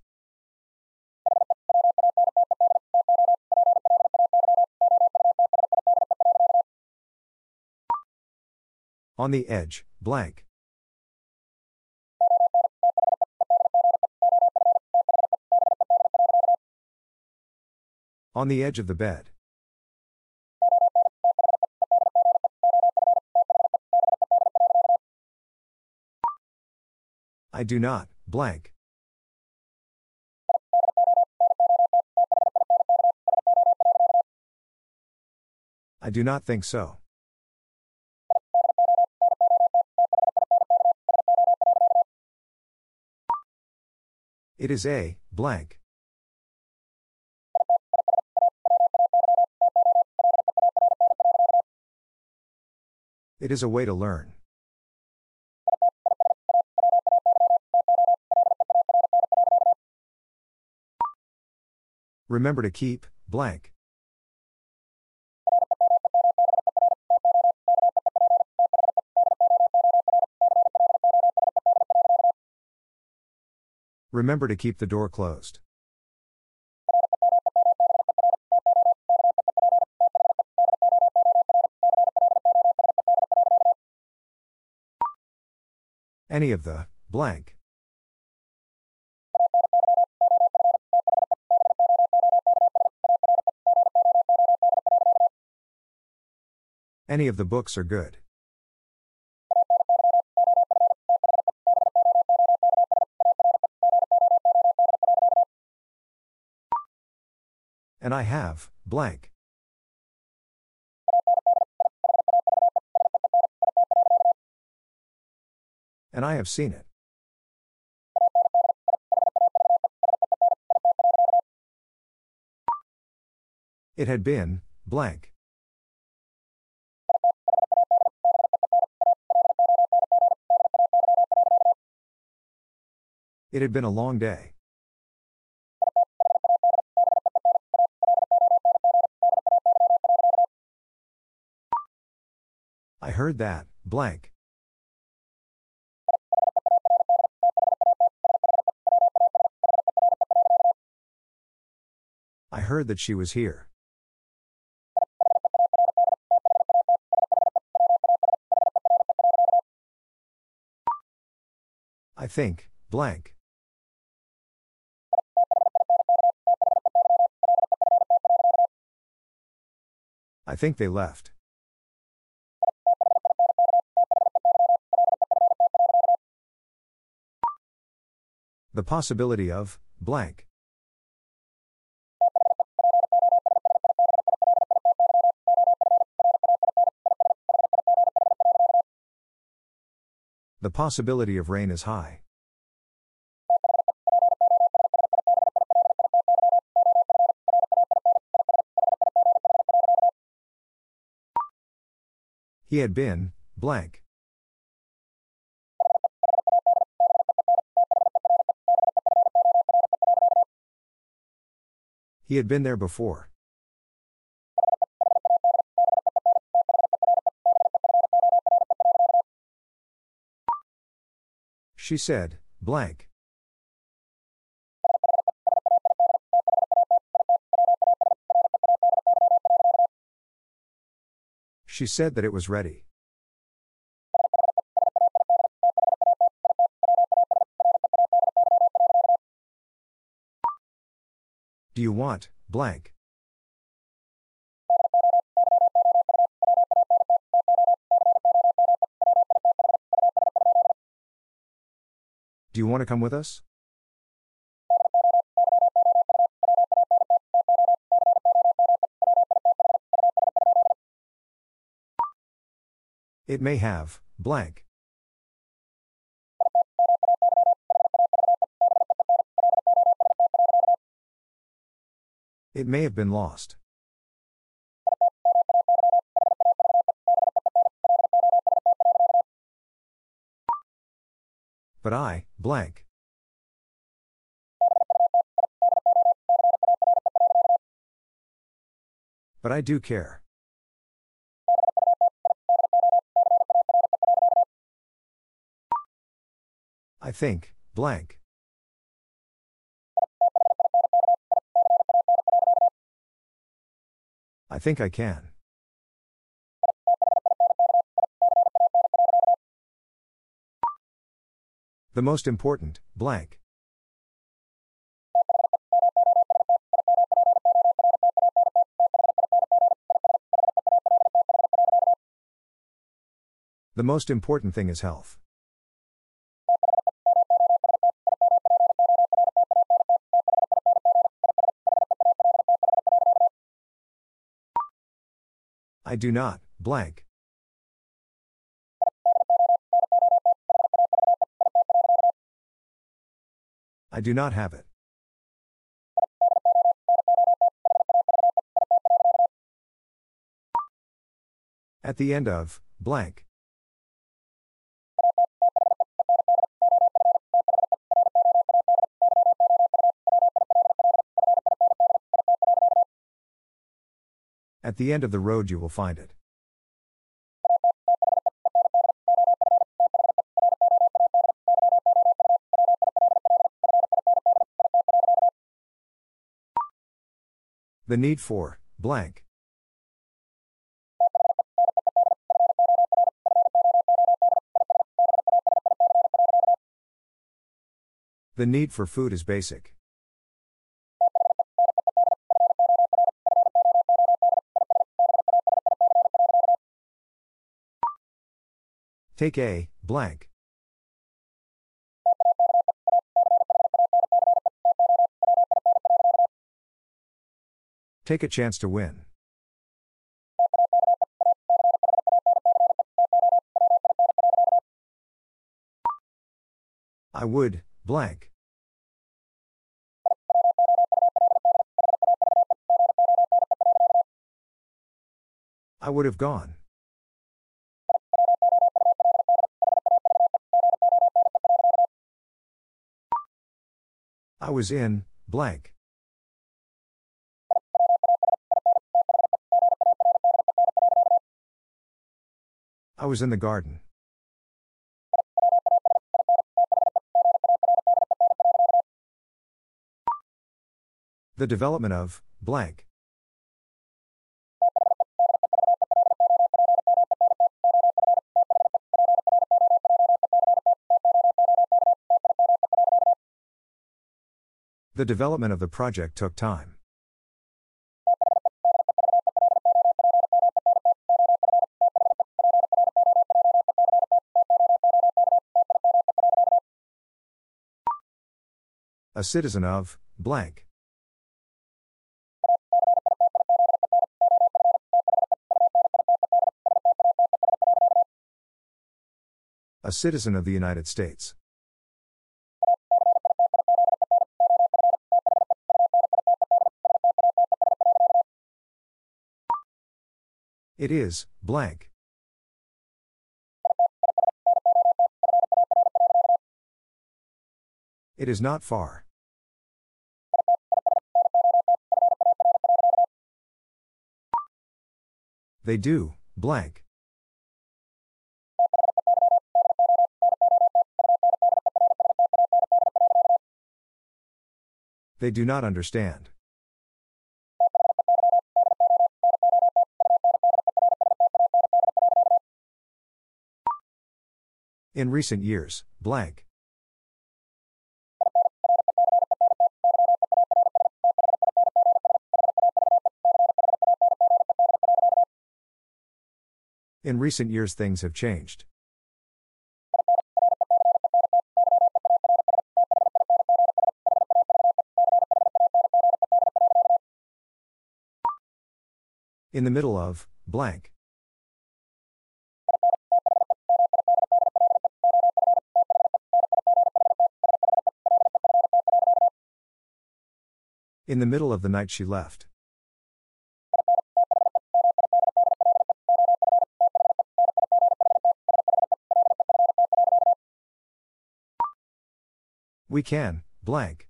On the edge, blank. On the edge of the bed. I do not, blank. I do not think so. It is a, blank. It is a way to learn. Remember to keep, blank. Remember to keep the door closed. Any of the, blank. Any of the books are good. And I have, blank. And I have seen it. It had been, blank. It had been a long day. I heard that, blank. I heard that she was here. I think, blank. I think they left. The possibility of, blank. The possibility of rain is high. He had been, blank. He had been there before. She said, blank. She said that it was ready. Do you want, blank? Do you want to come with us? It may have, blank. It may have been lost. But I, blank. But I do care. I think, blank. I think I can. The most important, blank. The most important thing is health. I do not, blank. I do not have it. At the end of, blank. At the end of the road you will find it. The need for, blank. The need for food is basic. Take a, blank. Take a chance to win. I would, blank. I would have gone. I was in, blank. I was in the garden. The development of, blank. The development of the project took time. A citizen of, blank. A citizen of the United States. It is, blank. It is not far. They do, blank. They do not understand. In recent years, blank. In recent years things have changed. In the middle of, blank. In the middle of the night she left. We can, blank.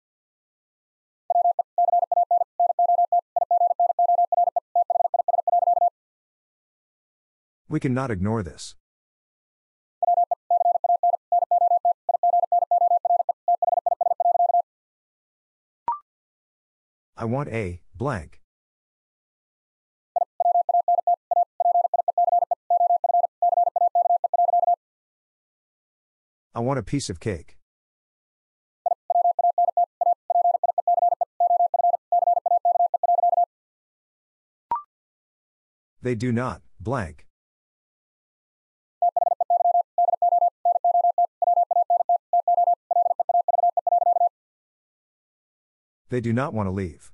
We cannot ignore this. I want a, blank. I want a piece of cake. They do not, blank. They do not want to leave.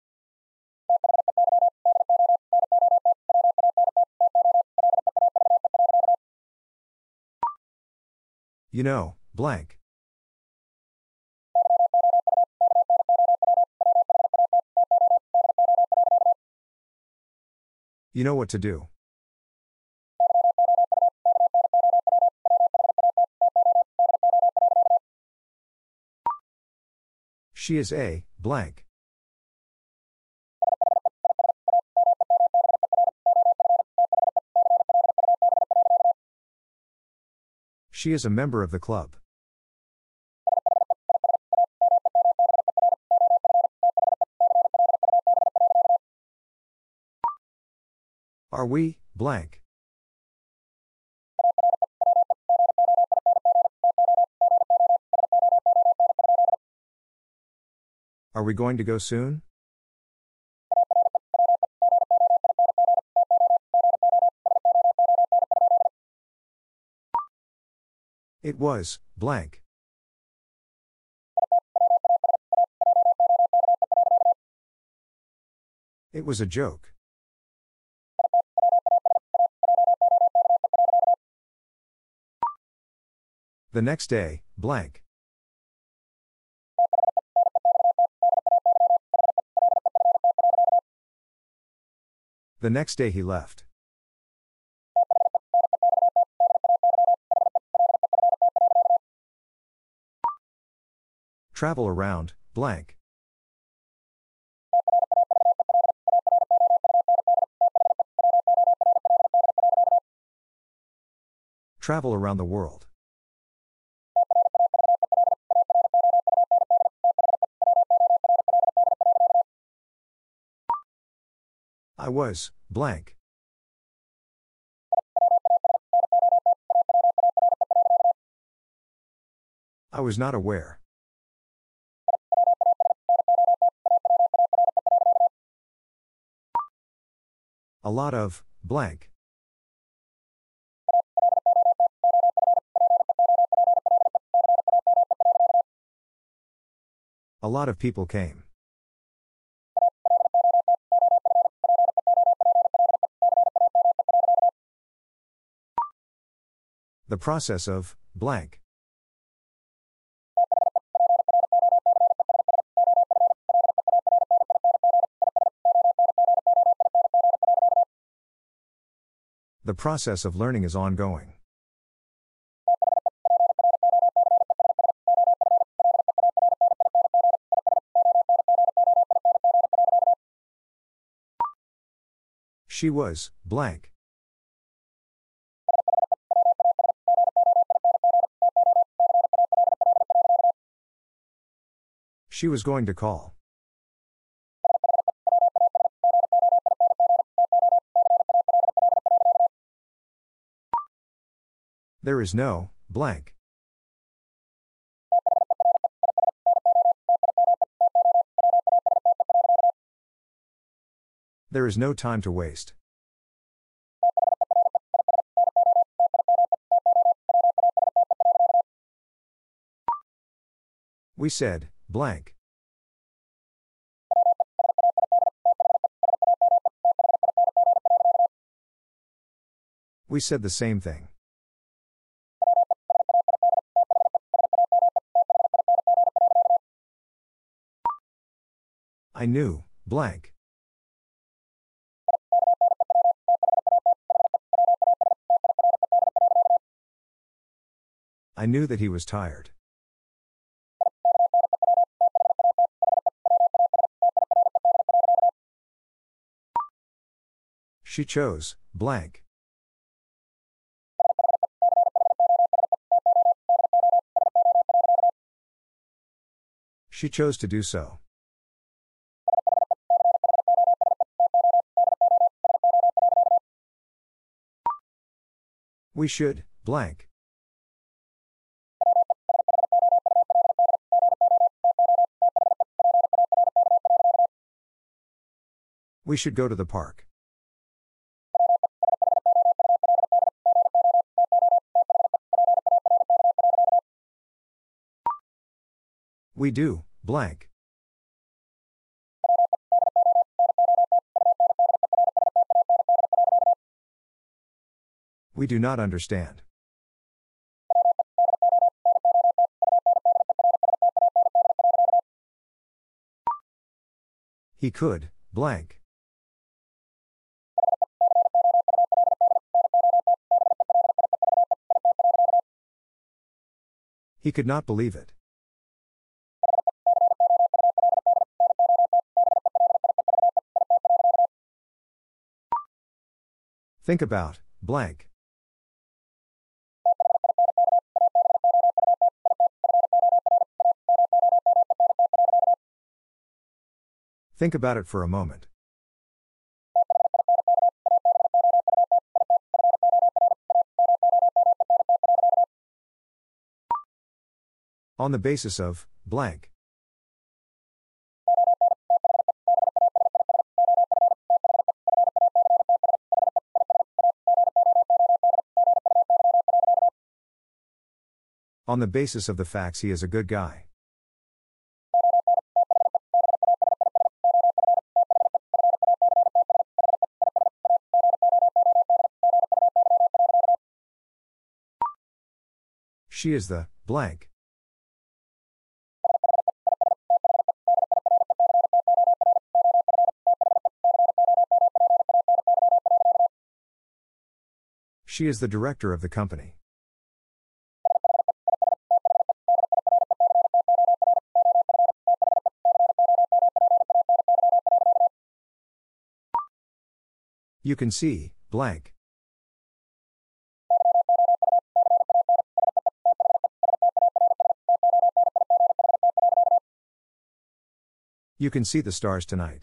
You know, blank. You know what to do. She is a, blank. She is a member of the club. Are we, blank? Are we going to go soon? It was, blank. It was a joke. The next day, blank. The next day he left. Travel around, blank. Travel around the world. I was, blank. I was not aware. A lot of, blank. A lot of people came. The process of, blank. The process of learning is ongoing. She was, blank. She was going to call. There is no, blank. There is no time to waste. We said, blank. We said the same thing. I knew, blank. I knew that he was tired. She chose, blank. She chose to do so. We should, blank. We should go to the park. We do, blank. We do not understand. He could, blank. He could not believe it. Think about, blank. Think about it for a moment. On the basis of, blank. On the basis of the facts, he is a good guy. She is the, blank. She is the director of the company. You can see, blank. You can see the stars tonight.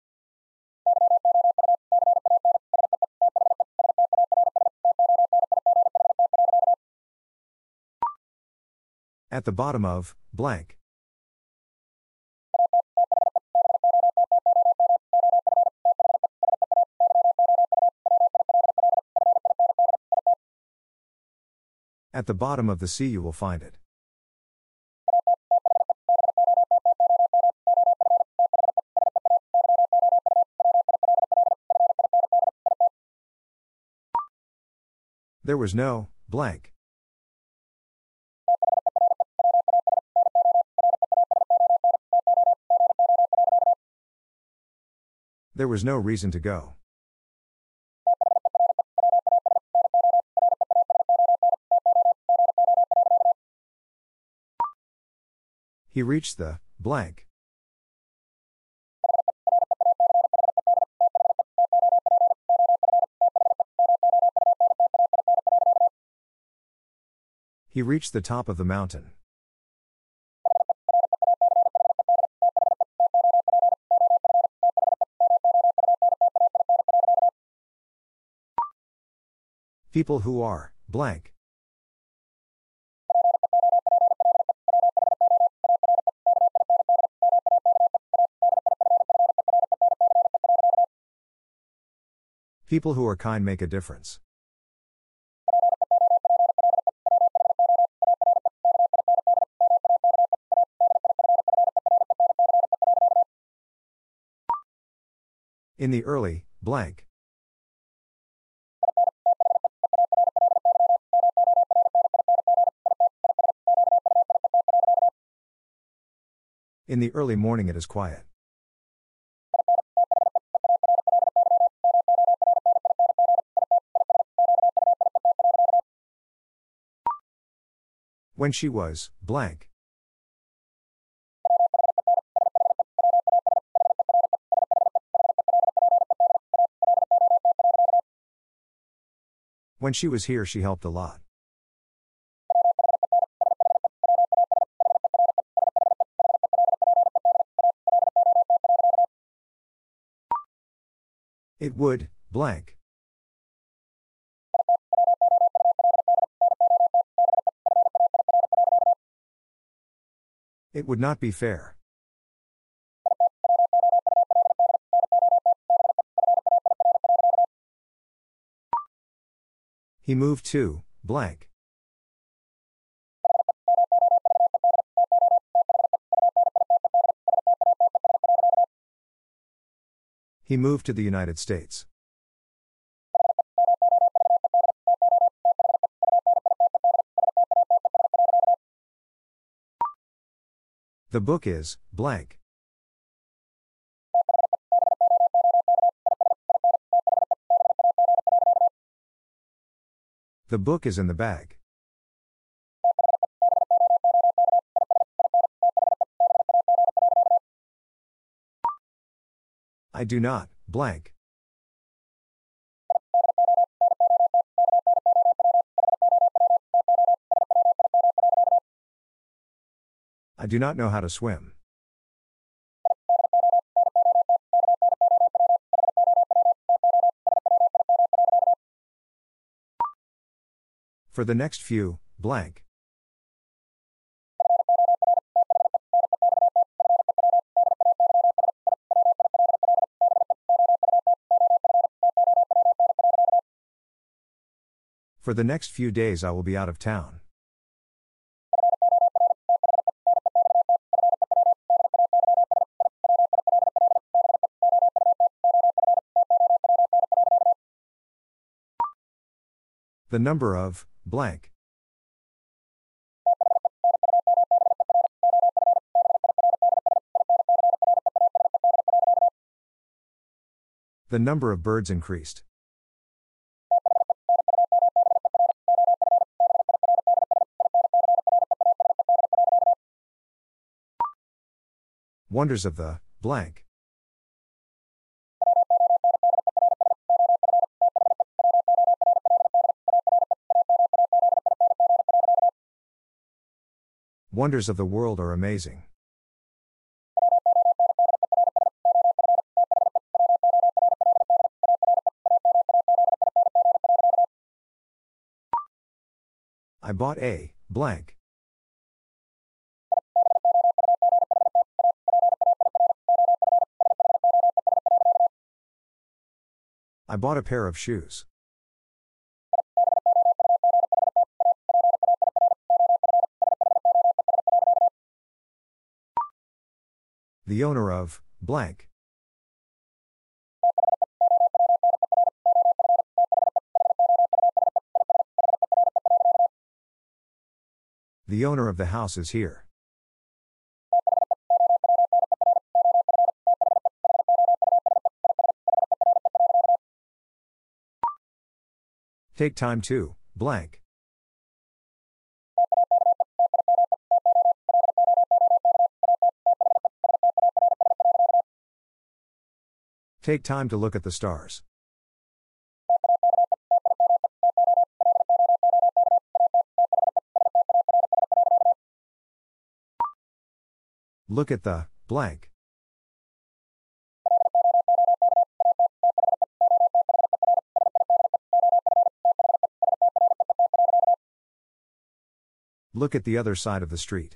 At the bottom of, blank. At the bottom of the sea you will find it. There was no, blank. There was no reason to go. He reached the, blank. He reached the top of the mountain. People who are, blank. People who are kind make a difference. In the early, blank. In the early morning it is quiet. When she was, blank. When she was here she helped a lot. It would, blank. It would not be fair. He moved to, blank. He moved to the United States. The book is, blank. The book is in the bag. I do not, blank. I do not know how to swim. For the next few, blank. For the next few days I will be out of town. The number of, blank. The number of birds increased. Wonders of the, blank. Wonders of the world are amazing. I bought a, blank. I bought a pair of shoes. The owner of, blank. The owner of the house is here. Take time to, blank. Take time to look at the stars. Look at the, blank. Look at the other side of the street.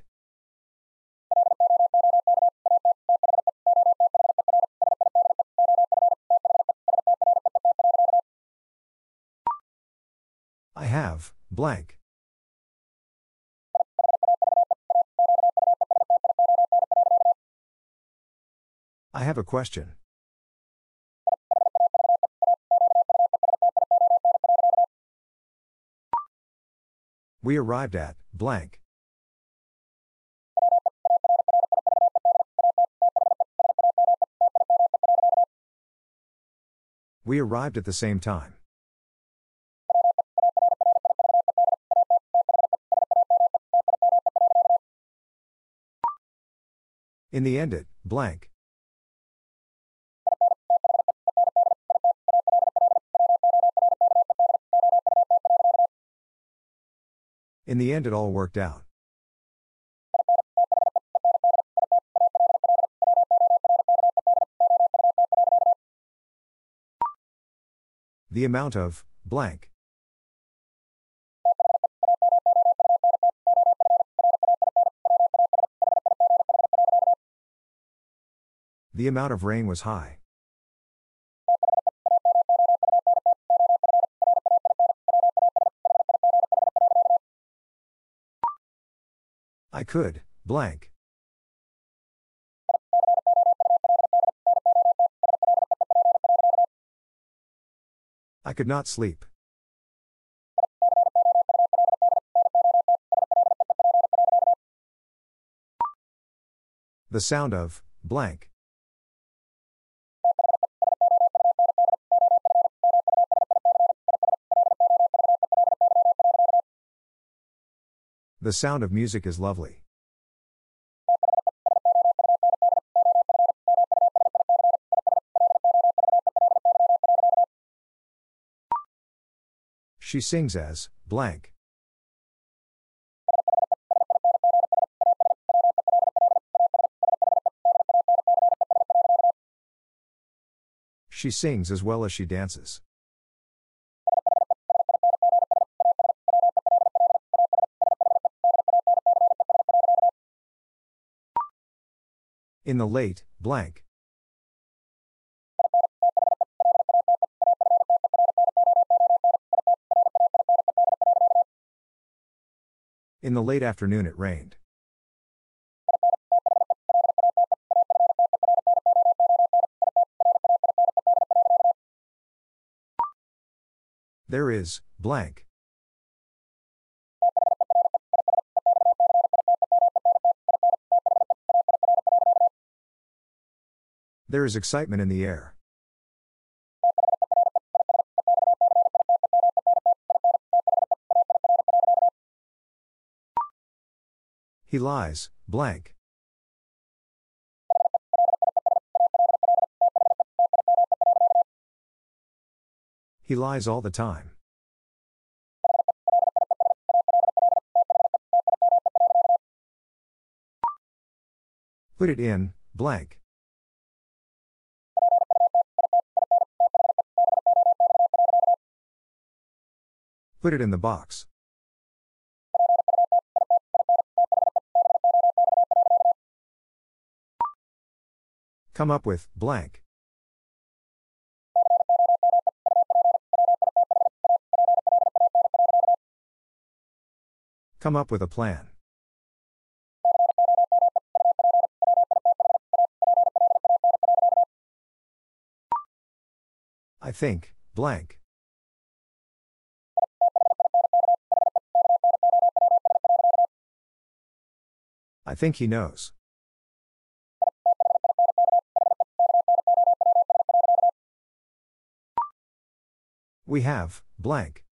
I have, blank. I have a question. We arrived at, blank. We arrived at the same time. In the end it, blank. In the end it all worked out. The amount of, blank. The amount of rain was high. I could, blank. I could not sleep. The sound of, blank. The sound of music is lovely. She sings as, blank. She sings as well as she dances. In the late, blank. In the late afternoon it rained. There is, blank. There is excitement in the air. He lies, blank. He lies all the time. Put it in, blank. Put it in the box. Come up with, blank. Come up with a plan. I think, blank. I think he knows. We have, blank.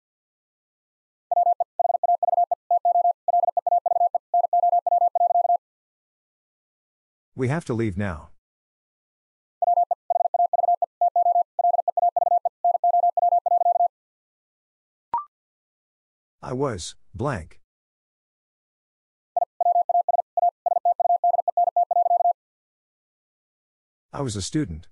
We have to leave now. I was, blank. I was a student.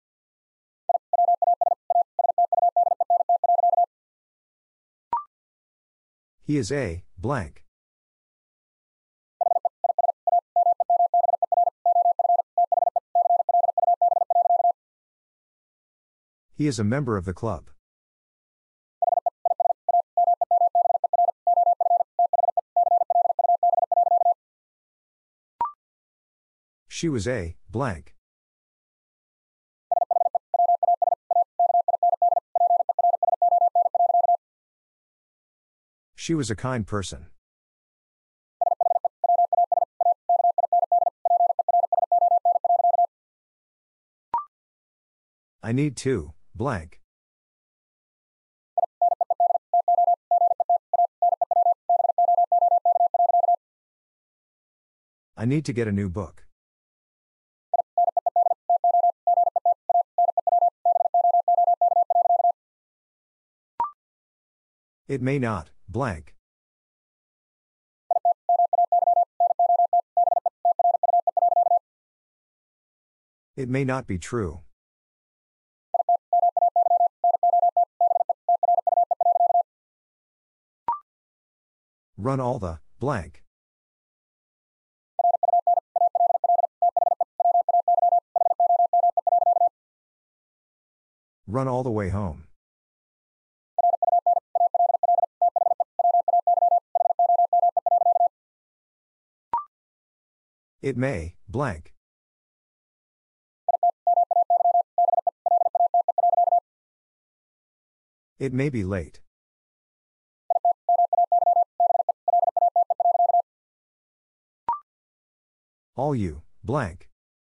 He is a, blank. He is a member of the club. She was a, blank. She was a kind person. I need to, blank. I need to get a new book. It may not, blank. It may not be true. Run all the, blank. Run all the way home. It may, blank. It may be late. All you, blank.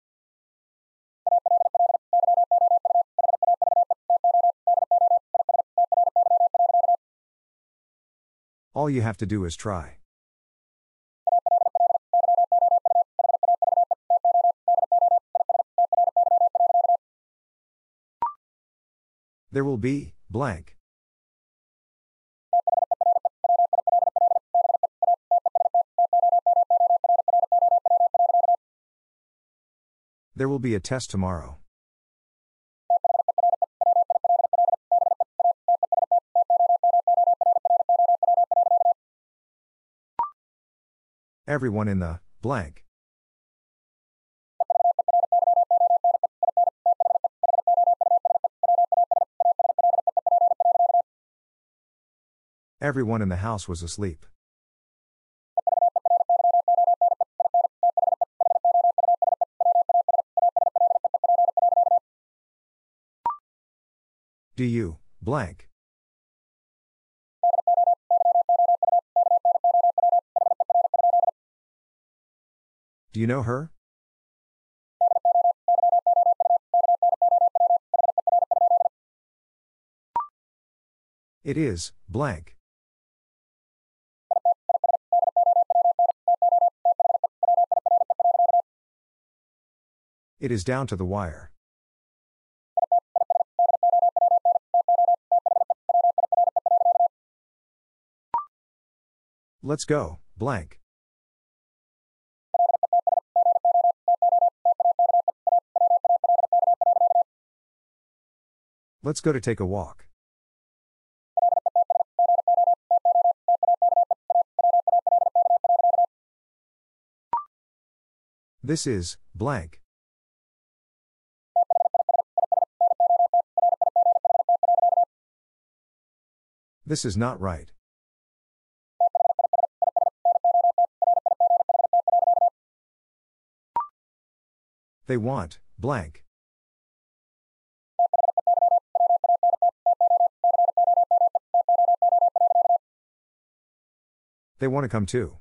All you have to do is try. There will be, blank. There will be a test tomorrow. Everyone in the, blank. Everyone in the house was asleep. Do you, blank. Do you know her? It is, blank. It is down to the wire. Let's go, blank. Let's go to take a walk. This is, blank. This is not right. They want, blank. They want to come too.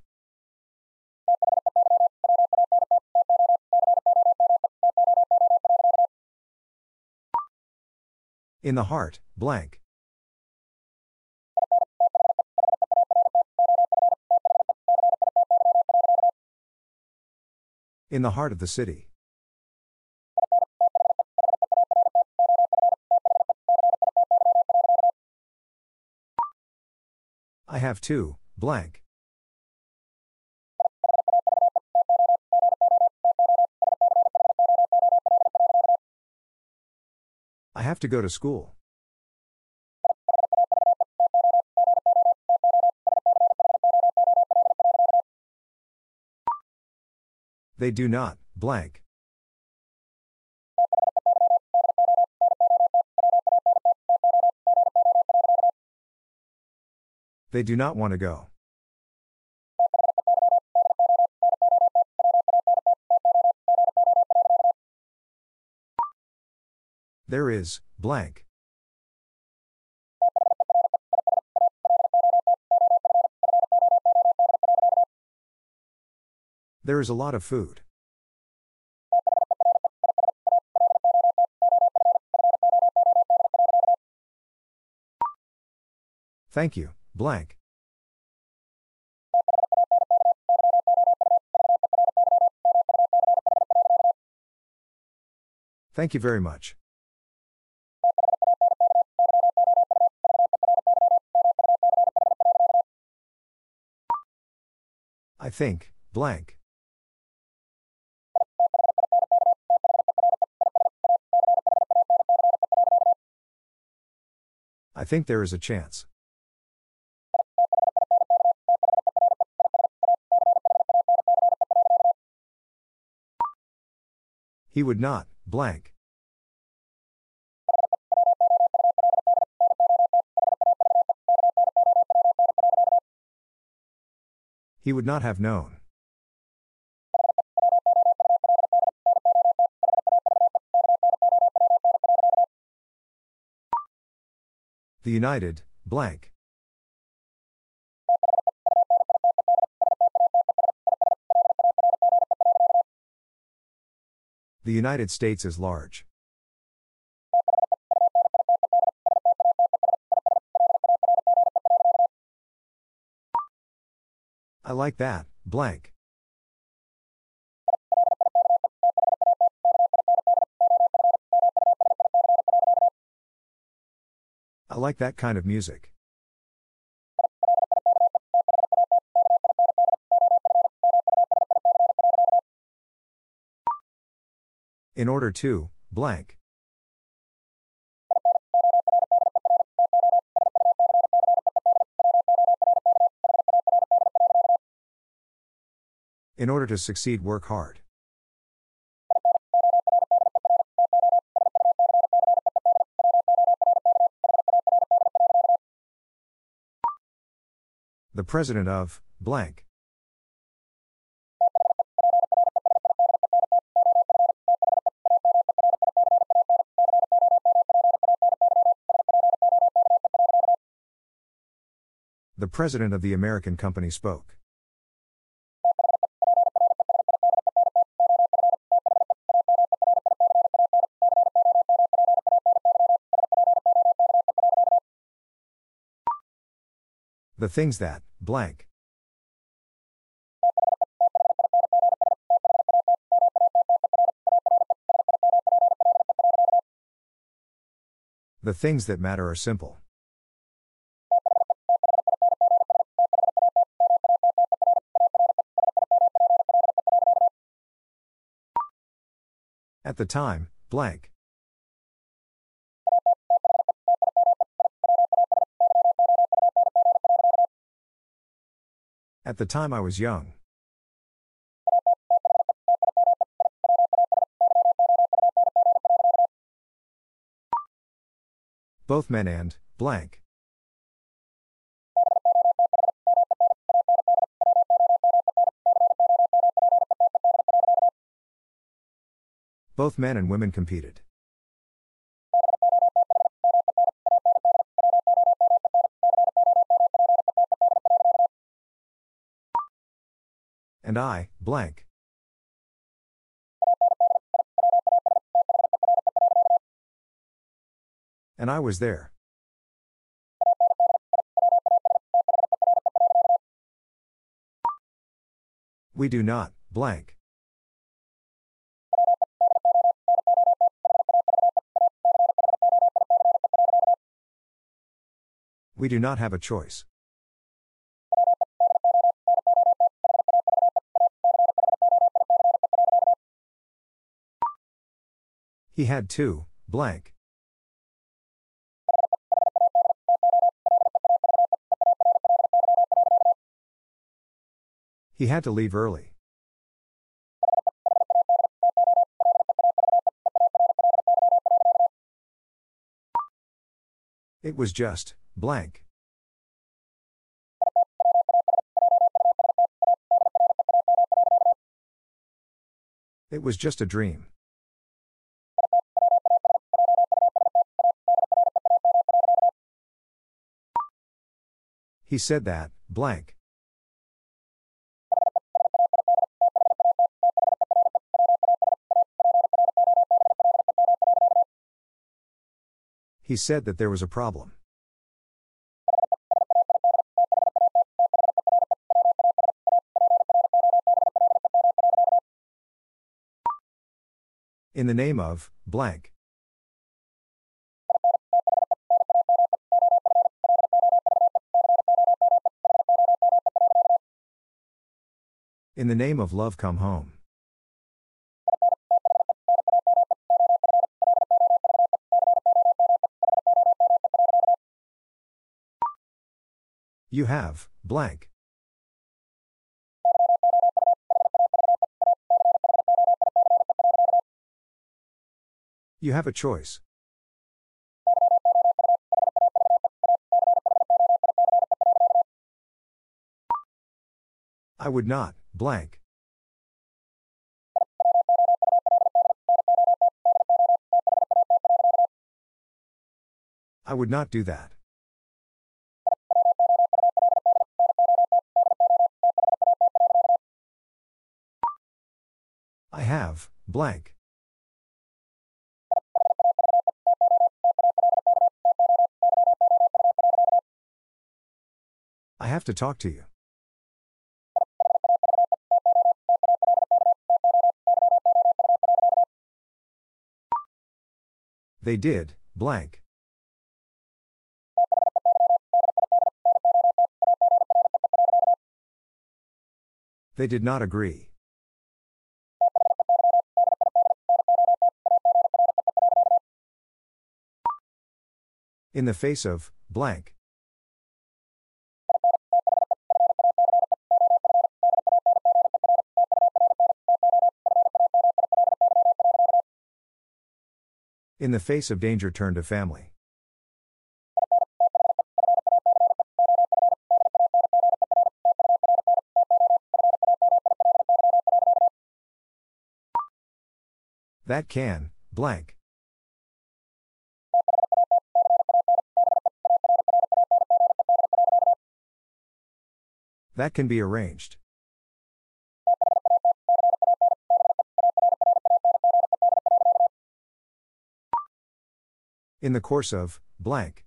In the heart, blank. In the heart of the city. I have two, blank. I have to go to school. They do not, blank. They do not want to go. There is, blank. There is a lot of food. Thank you, blank. Thank you very much. I think, blank. I think there is a chance. He would not, blank. He would not have known. The United, blank. The United States is large. I like that, blank. I like that kind of music. In order to, blank. In order to succeed, work hard. The president of, blank. The president of the American company spoke. The things that, blank. The things that matter are simple. At the time, blank. At the time I was young. Both men and, blank. Both men and women competed. And I, blank. And I was there. We do not, blank. We do not have a choice. He had to, blank. He had to leave early. It was just, blank. It was just a dream. He said that, blank. He said that there was a problem. In the name of, blank. In the name of love, come home. You have, blank. You have a choice. I would not, blank. I would not do that. I have, blank. I have to talk to you. They did, blank. They did not agree. In the face of, blank. In the face of danger, turn to family. That can, blank. That can be arranged. In the course of, blank.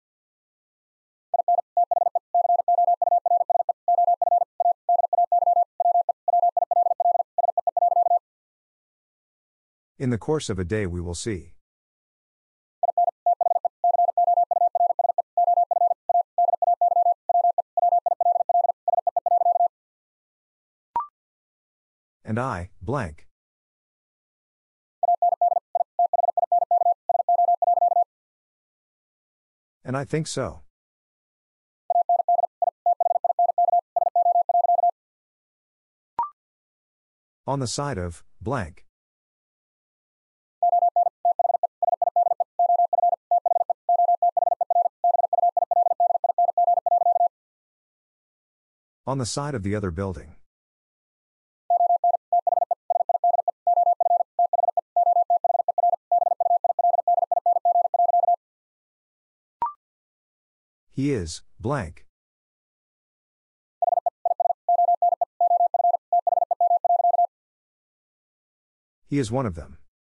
In the course of a day, we will see. And I, blank. And I think so. On the side of, blank. On the side of the other building. He is, blank. He is one of them.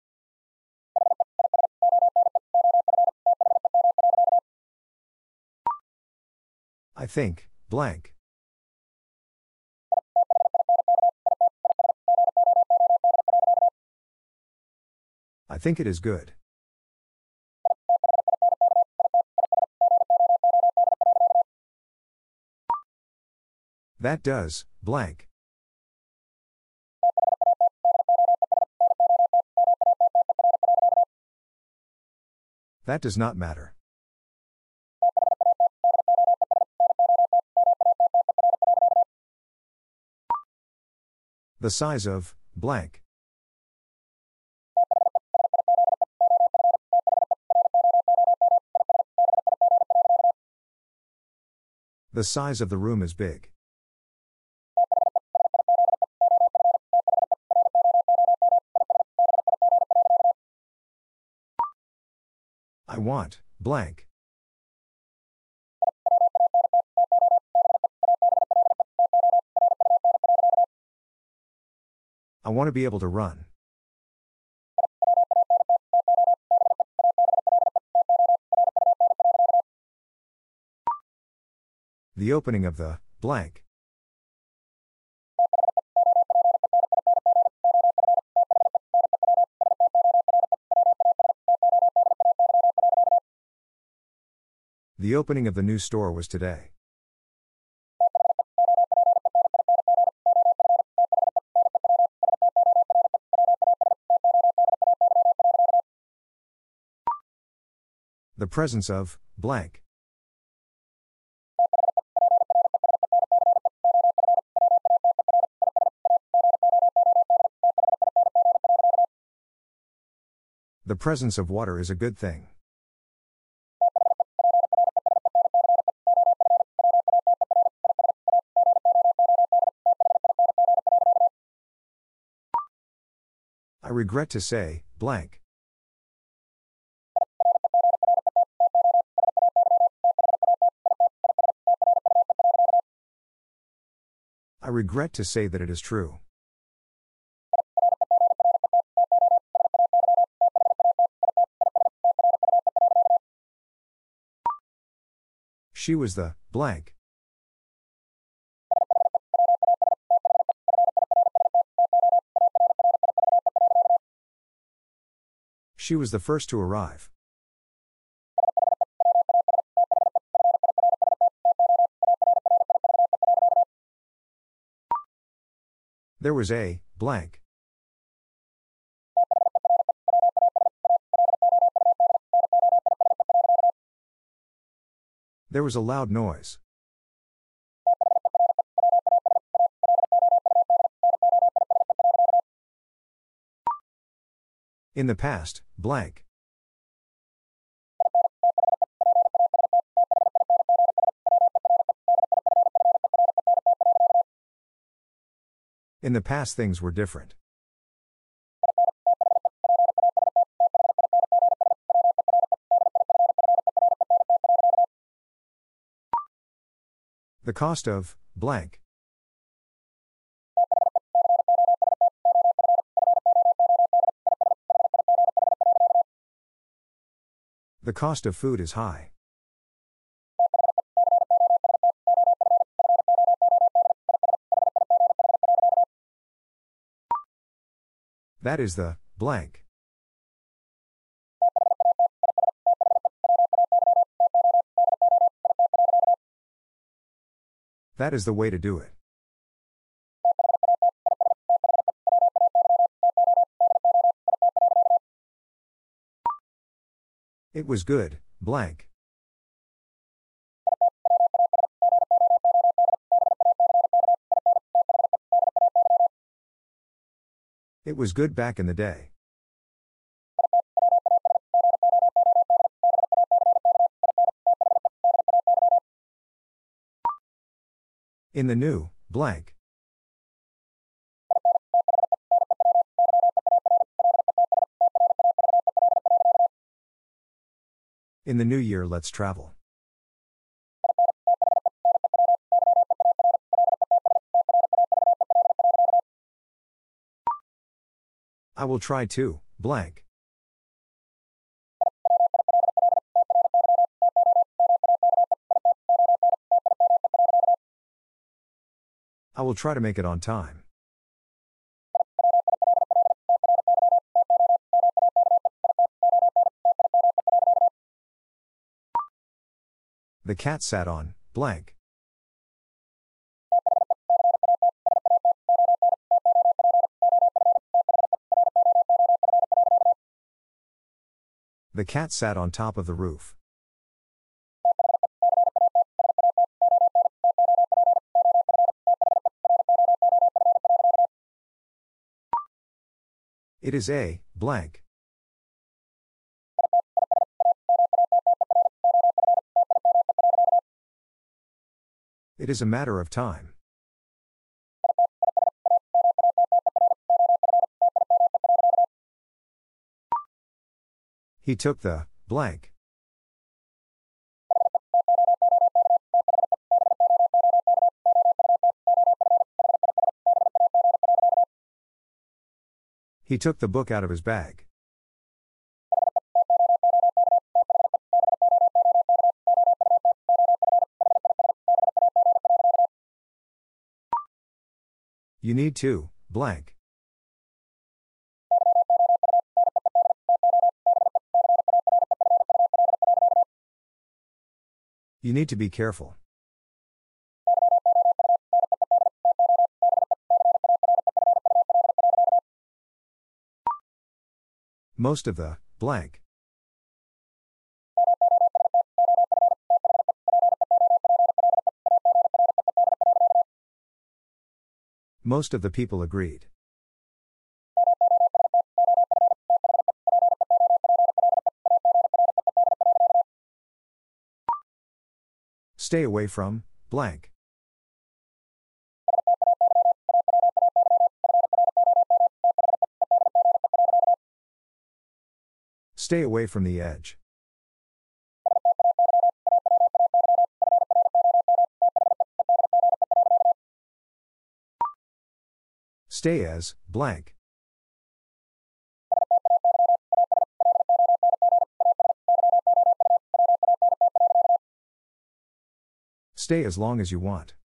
I think, blank. I think it is good. That does, blank. That does not matter. The size of, blank. The size of the room is big. I want, blank. I want to be able to run. The opening of the, blank. The opening of the new store was today. The presence of, blank. The presence of water is a good thing. I regret to say, blank. I regret to say that it is true. She was the, blank. She was the first to arrive. There was a, blank. There was a loud noise. In the past, blank. In the past things were different. The cost of, blank. The cost of food is high. That is the, blank. That is the way to do it. It was good, blank. It was good back in the day. In the new, blank. In the new year, let's travel. I will try to, blank. I will try to make it on time. The cat sat on, blank. The cat sat on top of the roof. It is a, blank. It is a matter of time. He took the, blank. He took the book out of his bag. You need to, blank. You need to be careful. Most of the, blank. Most of the people agreed. Stay away from, blank. Stay away from the edge. Stay as, blank. Stay as long as you want.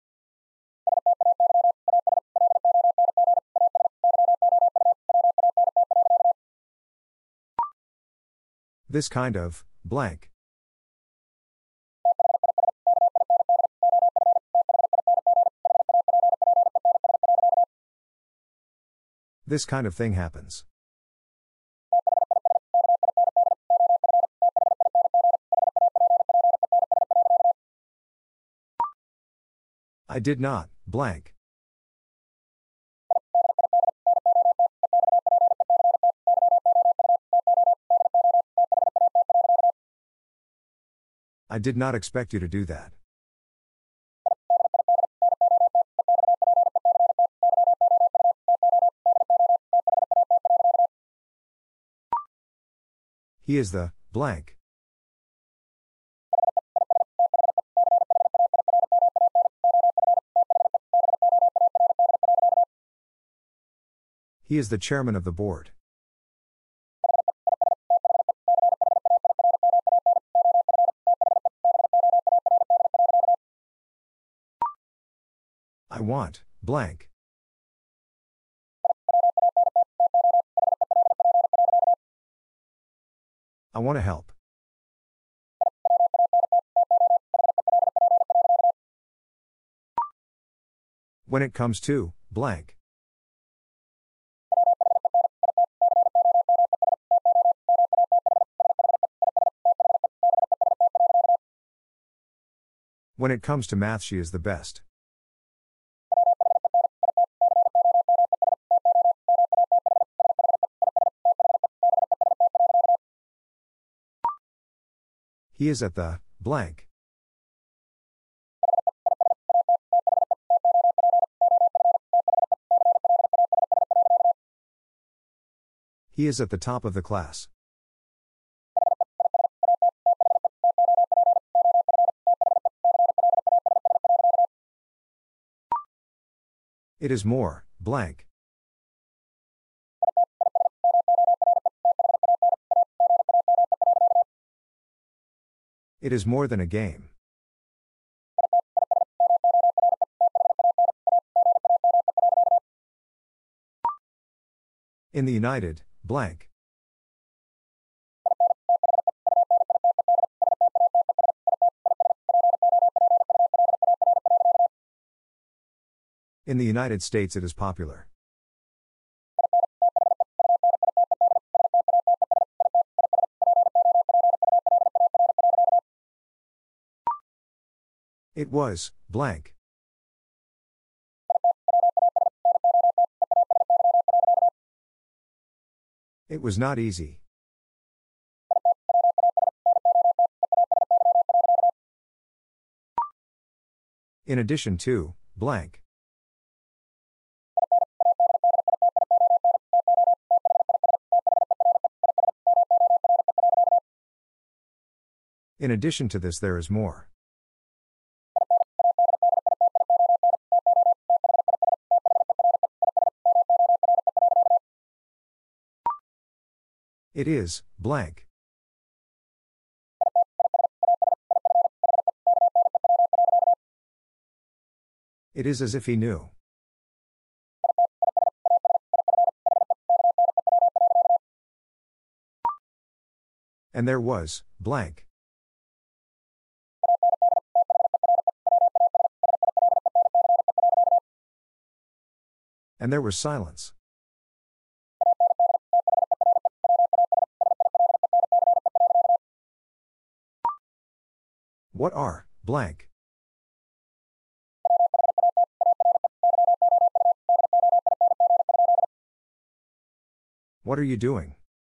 This kind of, blank. This kind of thing happens. I did not, blank. I did not expect you to do that. He is the, blank. He is the chairman of the board. I want, blank. I want to help. When it comes to, blank. When it comes to math, she is the best. He is at the, blank. He is at the top of the class. It is more, blank. It is more than a game. In the United, blank. In the United States it is popular. It was, blank. It was not easy. In addition to, blank. In addition to this, there is more. It is, blank. It is as if he knew. And there was, blank. And there was silence. What are, blank? What are you doing?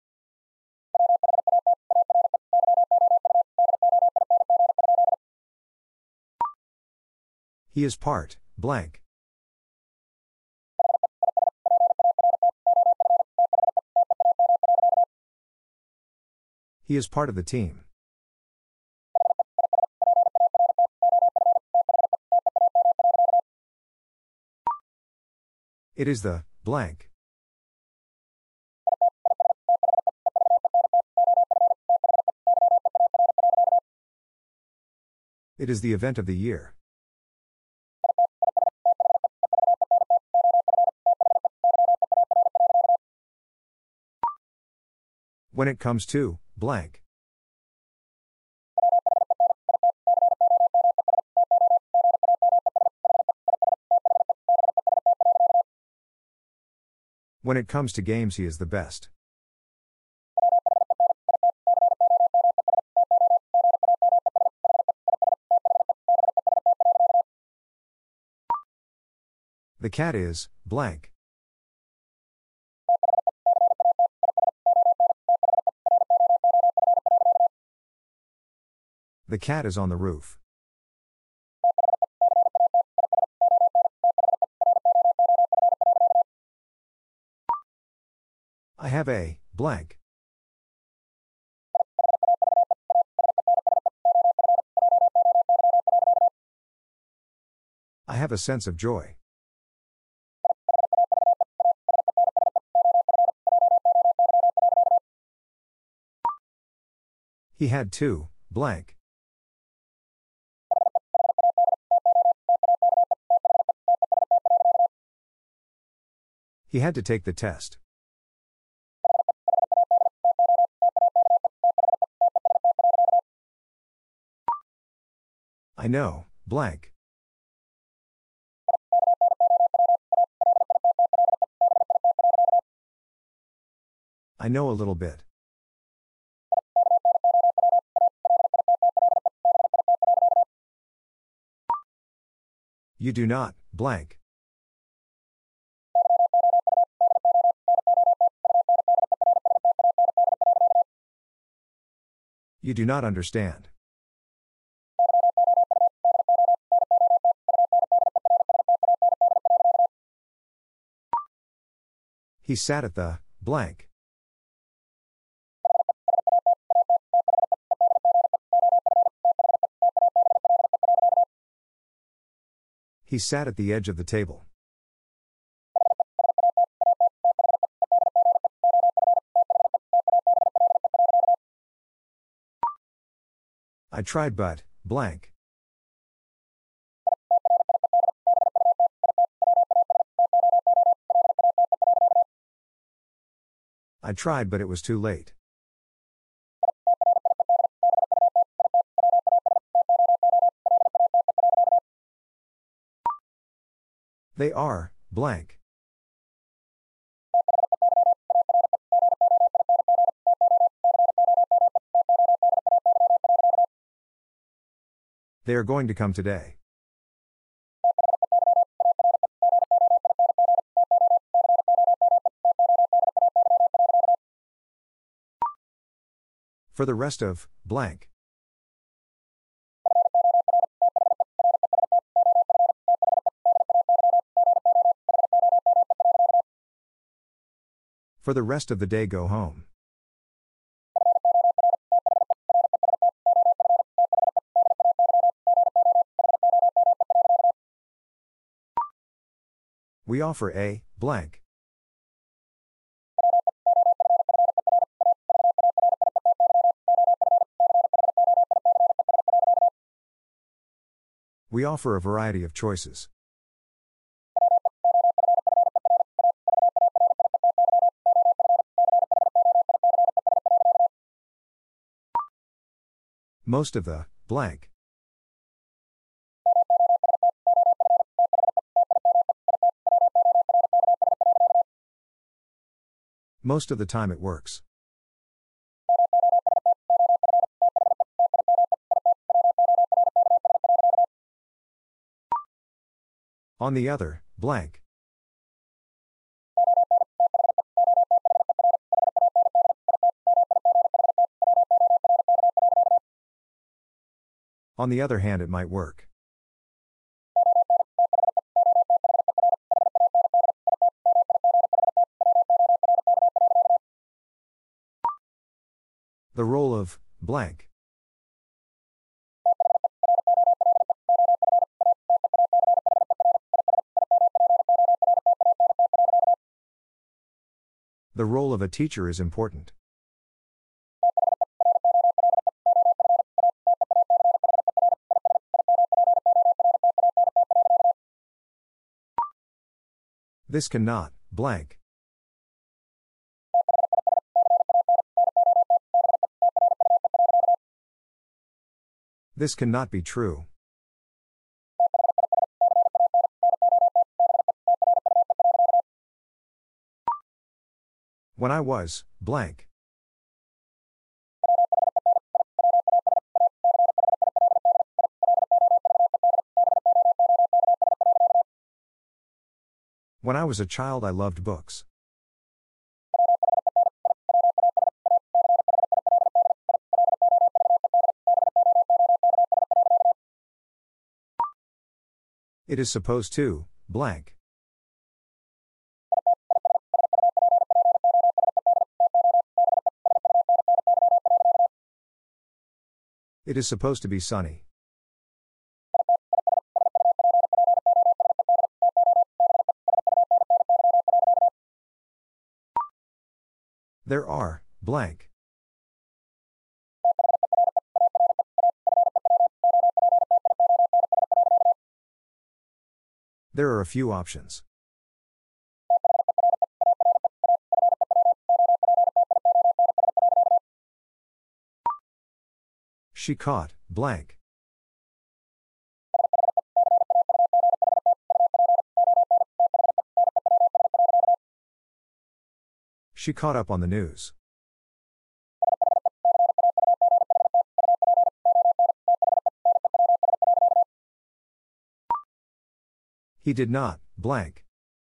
He is part, blank. He is part of the team. It is the, blank. It is the event of the year. When it comes to, blank. When it comes to games, he is the best. The cat is, blank. The cat is on the roof. I have a, blank. I have a sense of joy. He had two, blank. He had to take the test. I know, blank. I know a little bit. You do not, blank. You do not understand. He sat at the, blank. He sat at the edge of the table. I tried but, blank. I tried but it was too late. They are, blank. They are going to come today. For the rest of, blank. For the rest of the day, go home. We offer a, blank. We offer a variety of choices. Most of the, blank. Most of the time it works. On the other, blank. On the other hand, it might work. The role of, blank. The role of a teacher is important. This cannot, blank. This cannot be true. When I was, blank. When I was a child, I loved books. It is supposed to, blank. It is supposed to be sunny. There are, blank. There are a few options. She caught, blank. She caught up on the news. He did not, blank.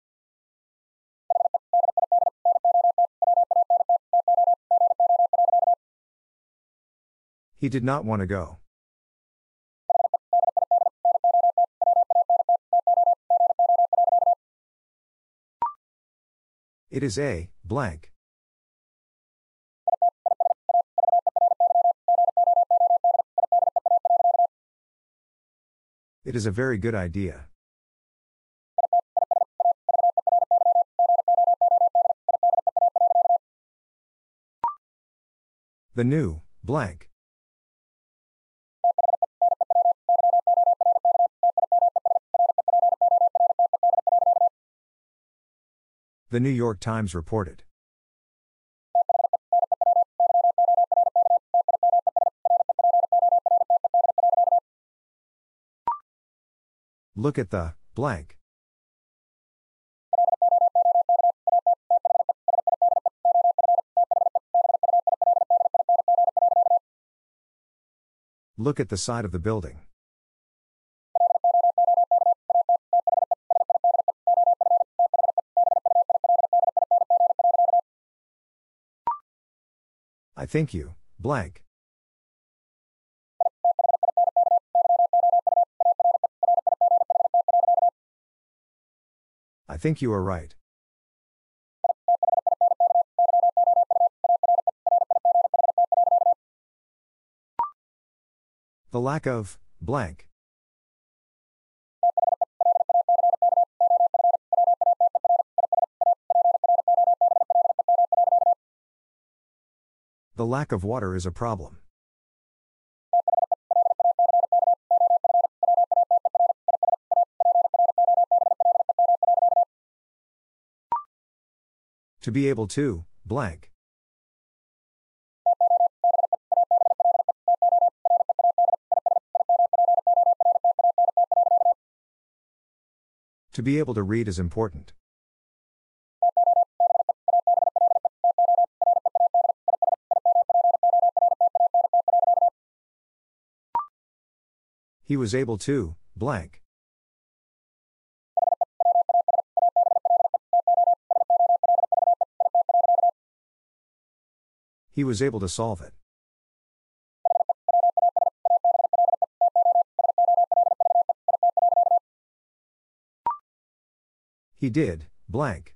He did not want to go. It is a, blank. It is a very good idea. The new, blank. The New York Times reported. Look at the, blank. Look at the side of the building. I think you, blank. I think you are right. The lack of, blank. The lack of water is a problem. To be able to, blank. To be able to read is important. He was able to, blank. He was able to solve it. He did, blank.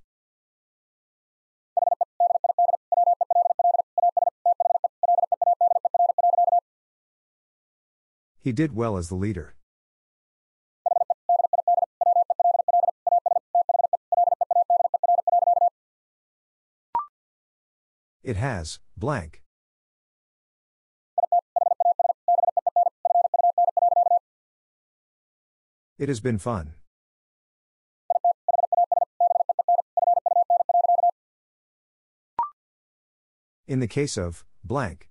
He did well as the leader. It has, blank. It has been fun. In the case of, blank.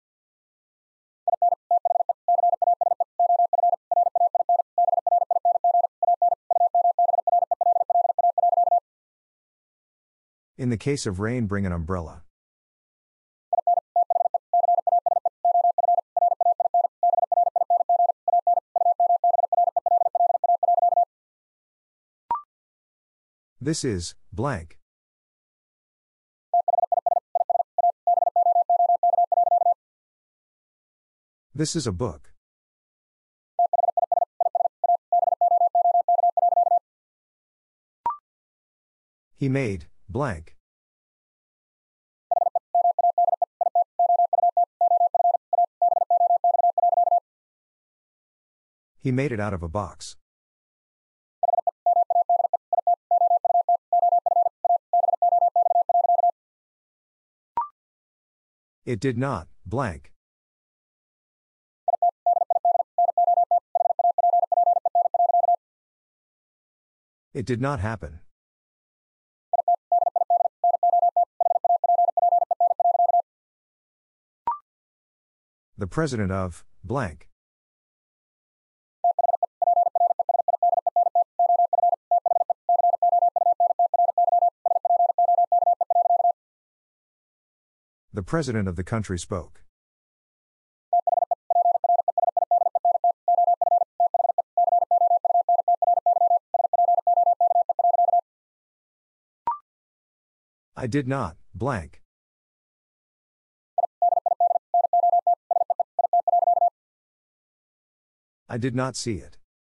In the case of rain, bring an umbrella. This is, blank. This is a book. He made, blank. He made it out of a box. It did not, blank. It did not happen. The president of, blank. The president of the country spoke. I did not, blank. I did not see it.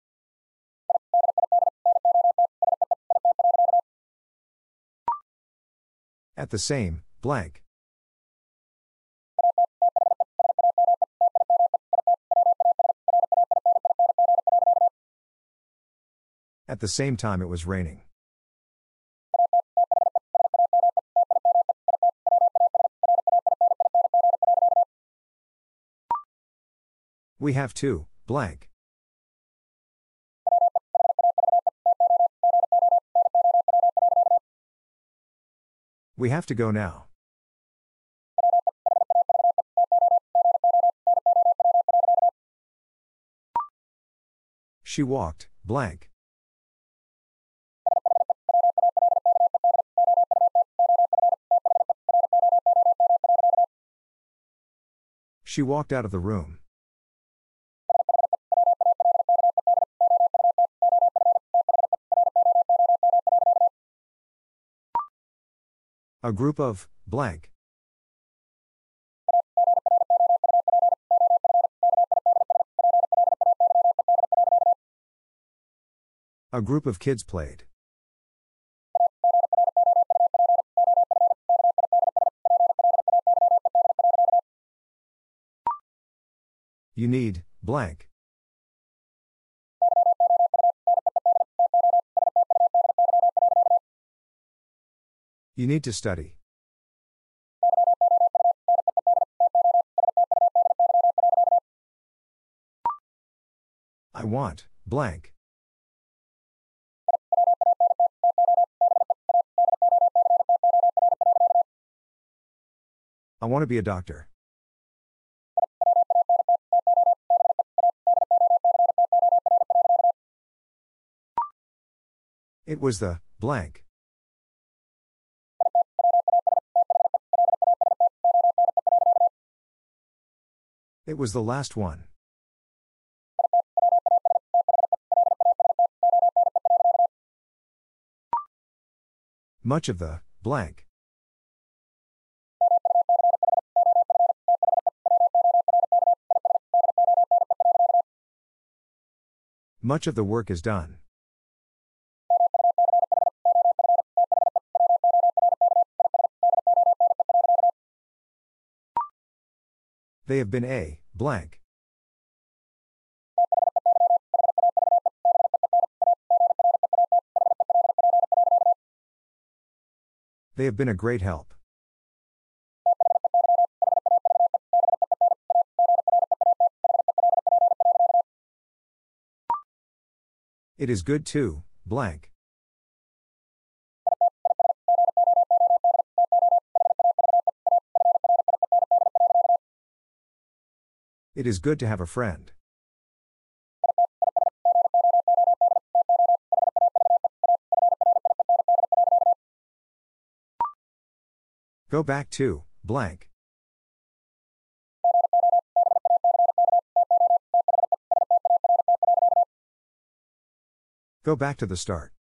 At the same, blank. At the same time it was raining. We have to, blank. We have to go now. She walked, blank. She walked out of the room. A group of, blank. A group of kids played. You need, blank. You need to study. I want, blank. I want to be a doctor. It was the, blank. It was the last one. Much of the, blank. Much of the work is done. They have been a, blank. They have been a great help. It is good too, blank. It is good to have a friend. Go back to, blank. Go back to the start.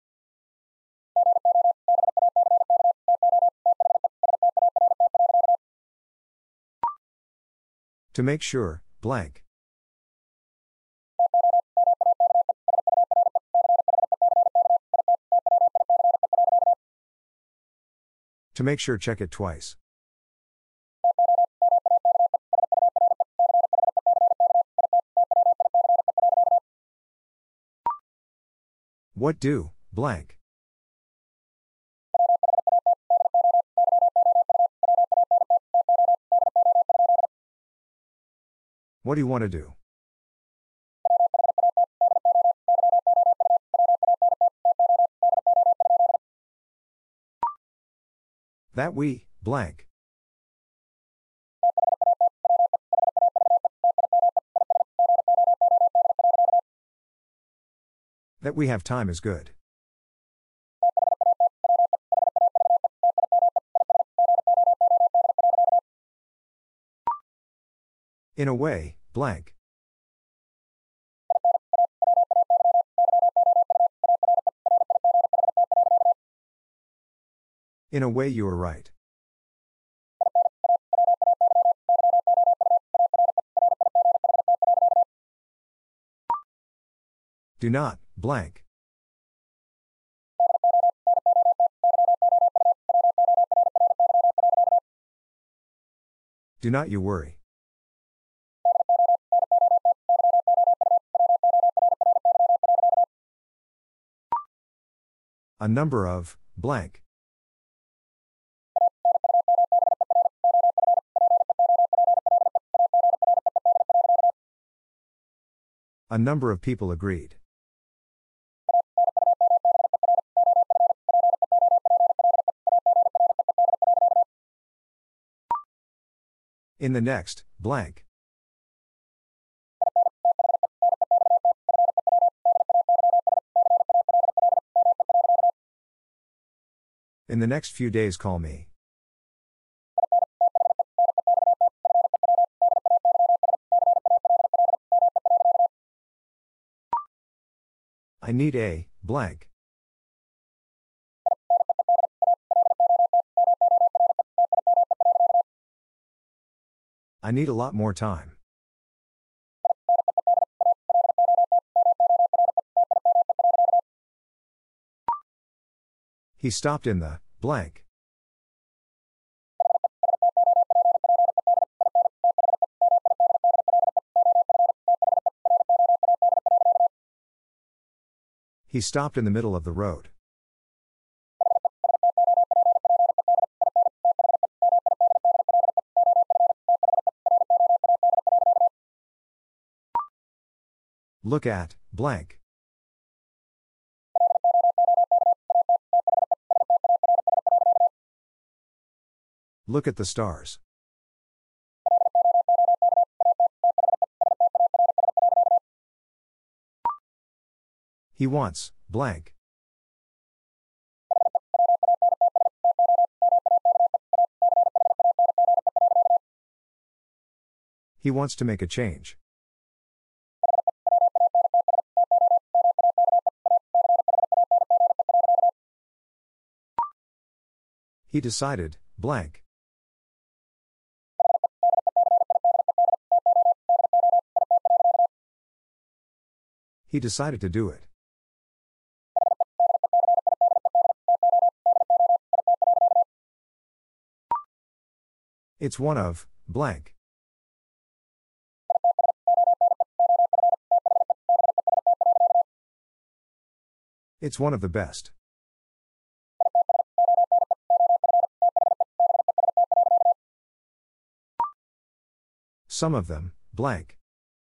To make sure, blank. To make sure, check it twice. What do, blank. What do you want to do? That we, blank. That we have time is good. In a way, blank. In a way, you are right. Do not, blank. Do not you worry. A number of, blank. A number of people agreed. In the next, blank. In the next few days, call me. I need a, blank. I need a lot more time. He stopped in the, blank. He stopped in the middle of the road. Look at, blank. Look at the stars. He wants, blank. He wants to make a change. He decided, blank. He decided to do it. It's one of, blank. It's one of the best. Some of them, blank.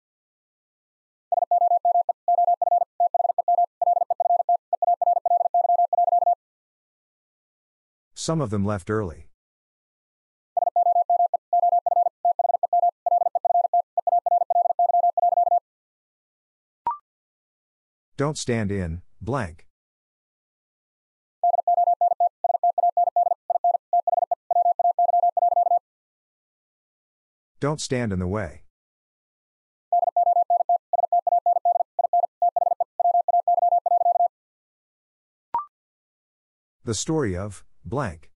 Some of them left early. Don't stand in, blank. Don't stand in the way. The story of, blank.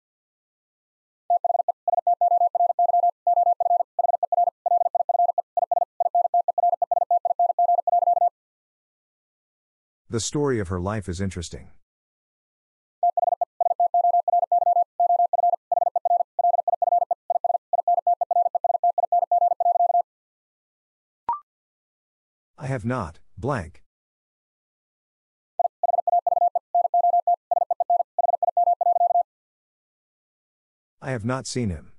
The story of her life is interesting. I have not, blank. I have not seen him.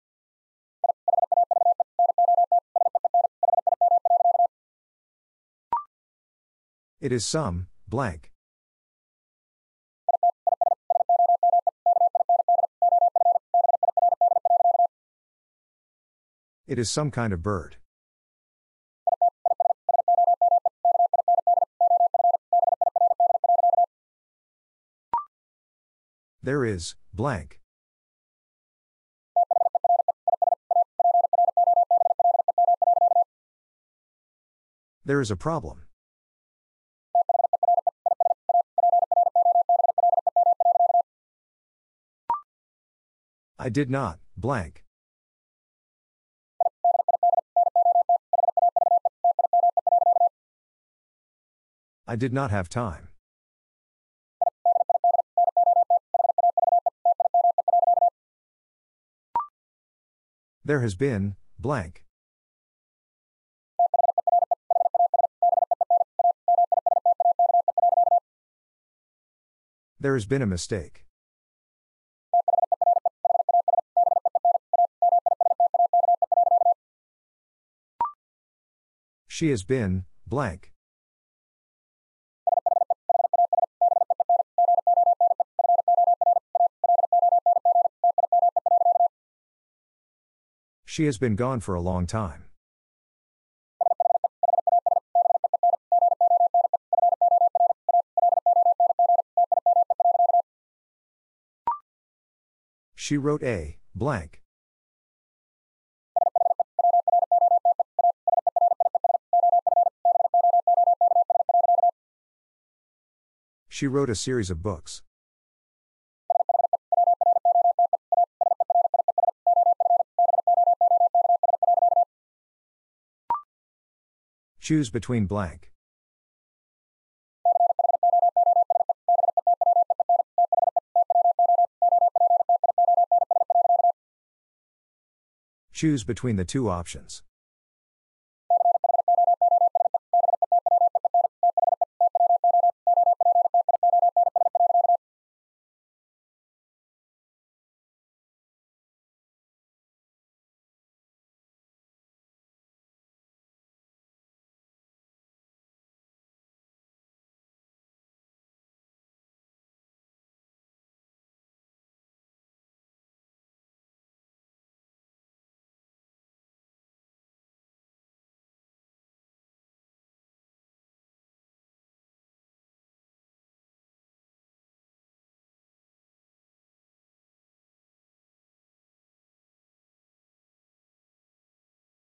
It is some, blank. It is some kind of bird. There is, blank. There is a problem. I did not, blank. I did not have time. There has been, blank. There has been a mistake. She has been, blank. She has been gone for a long time. She wrote a, blank. She wrote a series of books. Choose between blank. Choose between the two options.